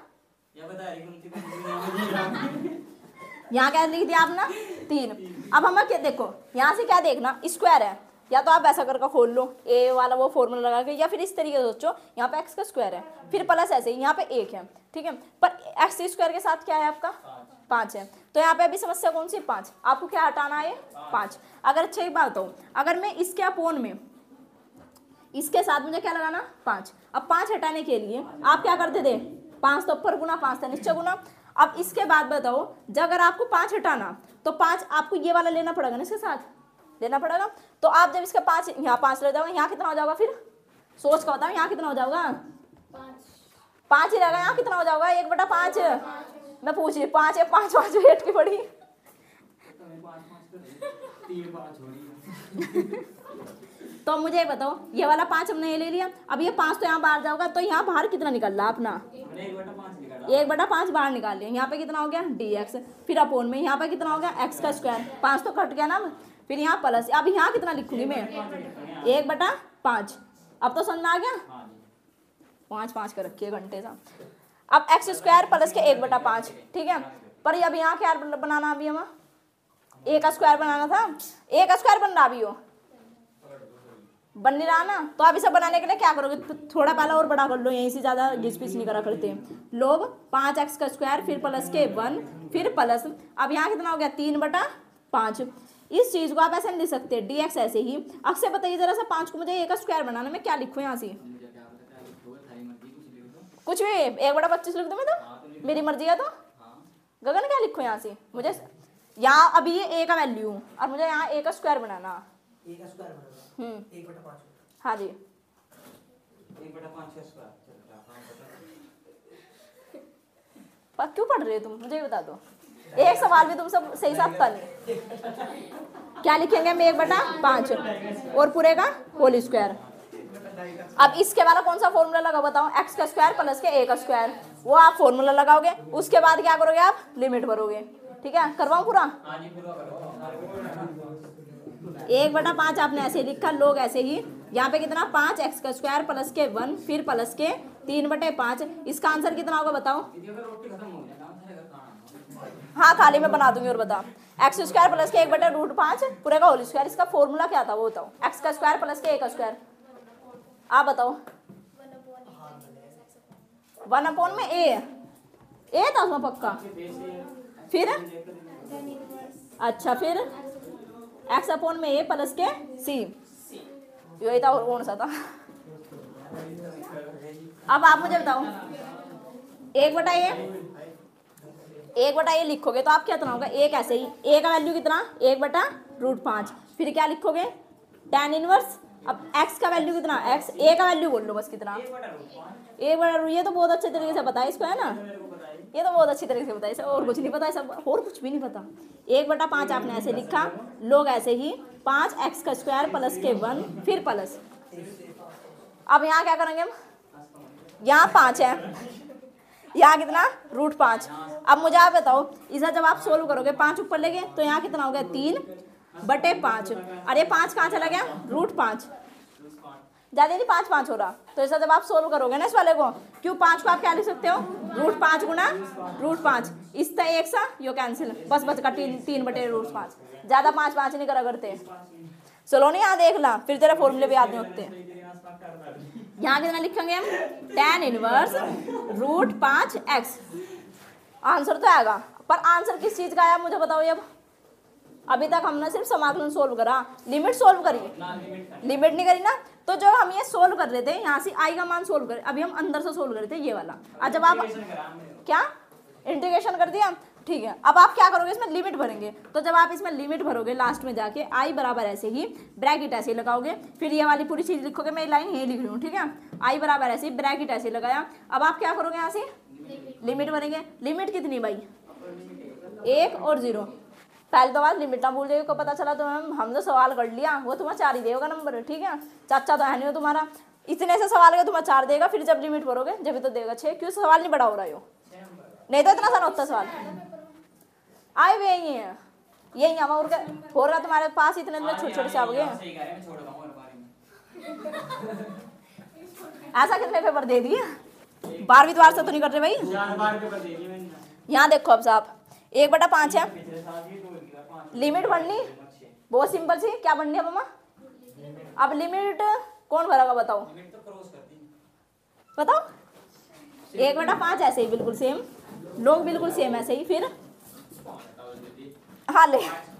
यहाँ क्या लिख दिया आपने? 3। अब हमें क्या देखो, यहाँ से क्या देखना? स्क्वायर है, या तो आप ऐसा करके खोल लो ए वाला वो फॉर्मूला लगा के, या फिर इस तरीके से सोचो, यहाँ पे x का स्क्वायर है फिर प्लस ऐसे यहाँ पे 1 है। ठीक है, पर x स्क्वायर के साथ क्या है आपका? 5 है। तो यहाँ पे अभी समस्या कौन सी? 5। आपको क्या हटाना है? 5। अगर अच्छा एक बात हो, अगर मैं इसके अपोन में इसके साथ मुझे क्या लगाना? 5। अब 5 हटाने के लिए आप क्या करते थे? 5 तो ऊपर गुना, 5 था नीचे गुना। अब इसके बाद बताओ, जब अगर आपको 5 हटाना तो 5 आपको ये वाला लेना पड़ेगा ना, इसके साथ लेना पड़ेगा। तो आप जब इसका 5 यहाँ 5 ले जाओगे, यहाँ कितना हो जाएगा? फिर सोच का बताओ, यहाँ कितना हो जाएगा? 5 ही रहेगा। यहाँ कितना हो जाएगा? 1/5। मैं पूछ रही 5 है, 5 वेट की पड़ी। तो तो मुझे ये बताओ, ये वाला 5 हमने ये ले लिया, अब ये 5 तो यहाँ बाहर जाओगा, तो यहाँ बाहर कितना निकल रहा अपना 1/5 बाहर निकाल लिया। यहाँ पे कितना हो गया dx, फिर अपोन में यहाँ पे कितना हो गया x का स्क्वायर, 5 तो कट गया ना, फिर यहाँ प्लस, अब यहाँ कितना लिखूंगी मैं 1/5। अब तो समझ में आ गया, 5 कर रखिए घंटे सा। अब एक्स स्क्वायर प्लस के 1/5, ठीक है। पर अब यहाँ क्या बनाना, अभी हमें ए का स्क्वायर बनाना था, ए का स्क्वायर बन रहा अभी हो, बन नहीं रहा ना। तो अब इसे बनाने के लिए क्या करोगे, थोड़ा पहले और बड़ा कर लो, यहीं से ज़्यादा घिस पिस नहीं करा करते हैं लोग। 5x का स्क्वायर फिर प्लस के 1 फिर प्लस, अब यहाँ कितना हो गया 3/5। इस चीज़ को आप ऐसे नहीं लिख सकते, dx ऐसे ही। अब से बताइए जरा सा, 5 को मुझे ए का स्क्वायर बनाना, मैं क्या लिखूँ यहाँ से, कुछ भी 1/25 लिख दूँ मैं, तो मेरी मर्जी है। तो गगन क्या लिखूँ यहाँ से, मुझे यहाँ अभी ये ए का वैल्यू और मुझे यहाँ ए का स्क्वायर बनाना। ए का स्क्वायर बनेगा 1/5। हाँ जी 1/5 का स्क्वायर। पर क्यों पढ़ रहे हो तुम, मुझे बता दो। एक सवाल भी तुम सब सही साथ कर ले। क्या लिखेंगे हम 1/5 और पूरे का होल स्क्वायर। अब इसके वाला कौन सा फॉर्मूला लगा बताओ, x का स्क्वायर प्लस के a का स्क्वायर, वो आप फॉर्मूला लगाओगे। उसके बाद क्या करोगे, आप लिमिट भरोगे। ठीक है, करवाऊं पूरा। 1/5 आपने ऐसे लिखा, लोग ऐसे ही। यहाँ पे कितना 5x का स्क्वायर प्लस के 1 फिर प्लस के 3/5। इसका आंसर कितना होगा बताओ। हाँ खाली मैं बना दूंगी और बता। एक्स स्क्वायर प्लस के 1/5 पूरे का होल स्क्वायर। इसका फॉर्मूला क्या था वो बताओ। एक्स का स्क्वायर प्लस के a का स्क्वायर, आप बताओ। 1/, में ए था उसमें पक्का। फिर अच्छा, फिर x/, में a प्लस के c, यही था। और कौन सा था। अब आप मुझे बताओ, 1/a लिखोगे तो आप क्या होगा, एक ऐसे ही। a का वैल्यू कितना 1/√5। फिर क्या लिखोगे tan इनवर्स। अब x का वैल्यू कितना, x a का वैल्यू बोल लो बस कितना 1/√। ये तो बहुत अच्छे तरीके से पता है इसको, है ना। ये तो बहुत अच्छी तरीके से पता है, इसे और कुछ नहीं पता है, सब और कुछ भी नहीं पता। 1/5 आपने ऐसे लिखा, लोग ऐसे ही 5x का स्क्वायर प्लस के 1 फिर प्लस। अब यहाँ क्या करेंगे हम, यहाँ 5 है, यहाँ कितना √5। अब मुझे आप बताओ, इसे जब आप सोल्व करोगे 5 ऊपर लेके तो यहाँ कितना हो गया 3/5। अरे 5 कहाँ चला गया, √5। ज़्यादा नहीं 5 हो रहा। तो ऐसा जब आप सोल्व करोगे ना इस वाले को, क्यों 5 को आप क्या लिख सकते हो, √5 गुना √5। इस तरह एक सा यो कैंसिल, बस बच का 3/√5। ज़्यादा 5 नहीं करा करते। चलो नहीं, यहाँ देख ला, फिर तेरा फॉर्मूले भी याद नहीं होते। यहाँ कितना लिखेंगे हम, tan इनवर्स √5x। आंसर तो आएगा, पर आंसर किस चीज़ का आया मुझे बताओ। अब अभी तक हमने सिर्फ समाकलन सोल्व करा, लिमिट सोल्व करी, लिमिट नहीं करी ना। तो जब हम ये सोल्व कर रहे थे, यहाँ से आई का मान सोल्व करे, अभी हम अंदर से सोल्व कर रहे थे ये वाला। आज जब आप क्या इंटीग्रेशन कर दिया, ठीक है। अब आप क्या करोगे, इसमें लिमिट भरेंगे। तो जब आप इसमें लिमिट भरोगे लास्ट में जाके, आई बराबर ऐसे ही ब्रैकेट ऐसे लगाओगे, फिर ये वाली पूरी चीज़ लिखोगे। मैं लाइन ये लिख रही हूँ, ठीक है। आई बराबर ऐसे ही ब्रैकेट ऐसे लगाया। अब आप क्या करोगे, यहाँ से लिमिट भरेंगे। लिमिट कितनी भाई, 1 और 0। पहले तो बात लिमिट ना भूल जाइए, को पता चला तो हम जो सवाल कर लिया वो तुम्हें 4 ही देगा नंबर, ठीक है। चाचा तो है नहीं हो तुम्हारा, इतने से सवाल है तुम्हें 4 देगा। फिर जब लिमिट भरोगे जब तो देगा 6। क्यों, सवाल नहीं बड़ा हो रहा हो, नहीं तो इतना सारा होता सवाल। आए वे यही है, यही हम और हो रहा तुम्हारे पास इतने में छोटे छोटे से आ गए। ऐसा कितने पेपर दे दिए, 12वीं द्वार से तो नहीं कर रहे भाई। यहाँ देखो अब साहब, 1/5 है। लिमिट बननी बहुत सिंपल सी, क्या बननी है मम्मा। अब लिमिट कौन भरेगा बताओ, बताओ। 1/5 ऐसे ही बिल्कुल सेम, लोग बिल्कुल सेम ऐसे ही। फिर हाँ ले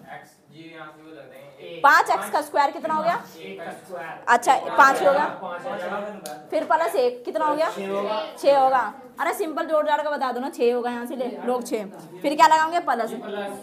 5x का स्क्वायर कितना हो गया, अच्छा 5 होगा। फिर प्लस 1 कितना हो गया, 6 होगा। अरे सिंपल जोड़ जाड़ का बता दो ना, 6 होगा। यहाँ से ले लोग 6। फिर क्या लगाओगे, प्लस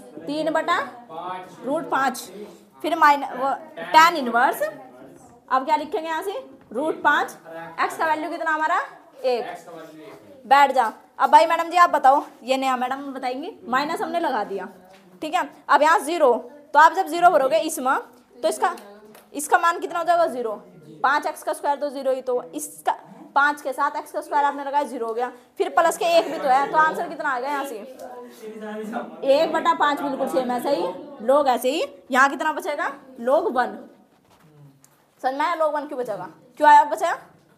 3/√5। फिर tan इनवर्स। अब क्या लिखेंगे यहाँ से, √5। x का वैल्यू कितना हमारा 1। बैठ जा। अब भाई मैडम जी आप बताओ, ये नया मैडम बताएंगी। माइनस हमने लगा दिया, ठीक है। अब यहाँ 0, तो आप जब 0 भरोगे इसमें, तो इसका इसका मान कितना हो जाएगा 0। 5x का स्क्वायर तो 0 ही, तो इसका 5 के साथ x का स्क्वायर आपने लगाया 0 हो गया, फिर प्लस के 1 भी तो है, तो आंसर कितना आ गया यहाँ से 1/5 बिल्कुल सेम ऐसा ही, log ऐसे ही, यहाँ कितना बचेगा log 1। समझ में आया log 1 क्यों बचेगा, क्यों आया बचा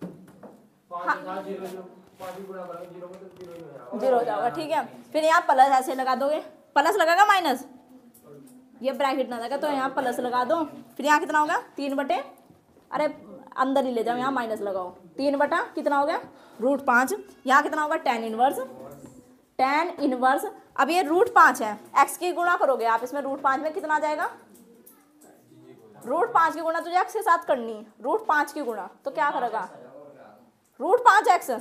0 हो जाएगा, ठीक है। फिर यहाँ प्लस ऐसे लगा दोगे, प्लस लगाएगा माइनस, ये ब्रैकेट ना लगा तो यहाँ प्लस लगा दो, फिर यहाँ कितना होगा 3 अरे अंदर ही ले जाओ, यहाँ माइनस लगाओ, 3 कितना हो गया √5, यहाँ कितना होगा tan इनवर्स। अब ये √5 है, x की गुणा करोगे आप इसमें, √5 में कितना आ जाएगा, √5 की गुणा तुझे x के साथ करनी है, √5 की गुणा, तो क्या करेगा √5x,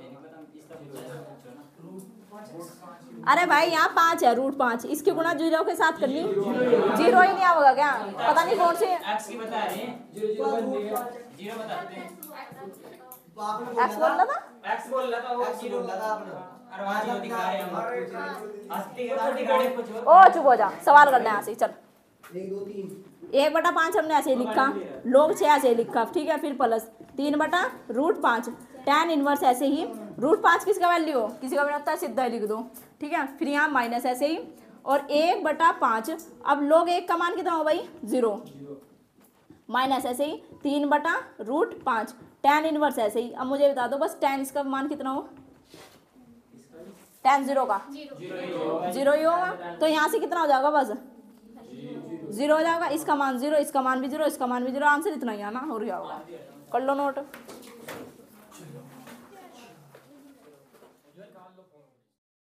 अरे भाई यहाँ 5 है √5, इसकी गुणा 0 के साथ करनी, 0 ही नहीं आएगा क्या, पता नहीं कौन सी एक्स की बता रहे हैं, 0 बताते हैं, x बोल रहा था, एक्स बोल रहा था वो एक्स बोल रहा था आपने, अरे वहाँ जो दिखा रहे हैं हम, अस्ती के तो दिखा रहे हैं कुछ ओ चुप हो जा, सवाल करना है यहाँ से, चल 1 2 3 1/5 हमने ऐसे ही लिखा, log 6 ऐसे ही लिखा, ठीक है, फिर प्लस 3/√5 tan इनवर्स ऐसे ही, √5 किसका वैल्यू हो, किसी का भी होता है सीधा ही लिख दो, ठीक है, फिर यहाँ माइनस ऐसे ही, और 1/5, अब log 1 का मान कितना हो भाई 0, माइनस ऐसे ही 3/√5 tan इनवर्स ऐसे ही। अब मुझे बता दो बस tan इसका मान कितना हो, tan 0 का 0 ही होगा, तो यहाँ से कितना हो जाएगा बस 0 हो जाएगा, इसका मान 0, इसका मान भी 0, इसका मान भी 0, आंसर इतना ही आना, हो गया होगा, कर लो नोट।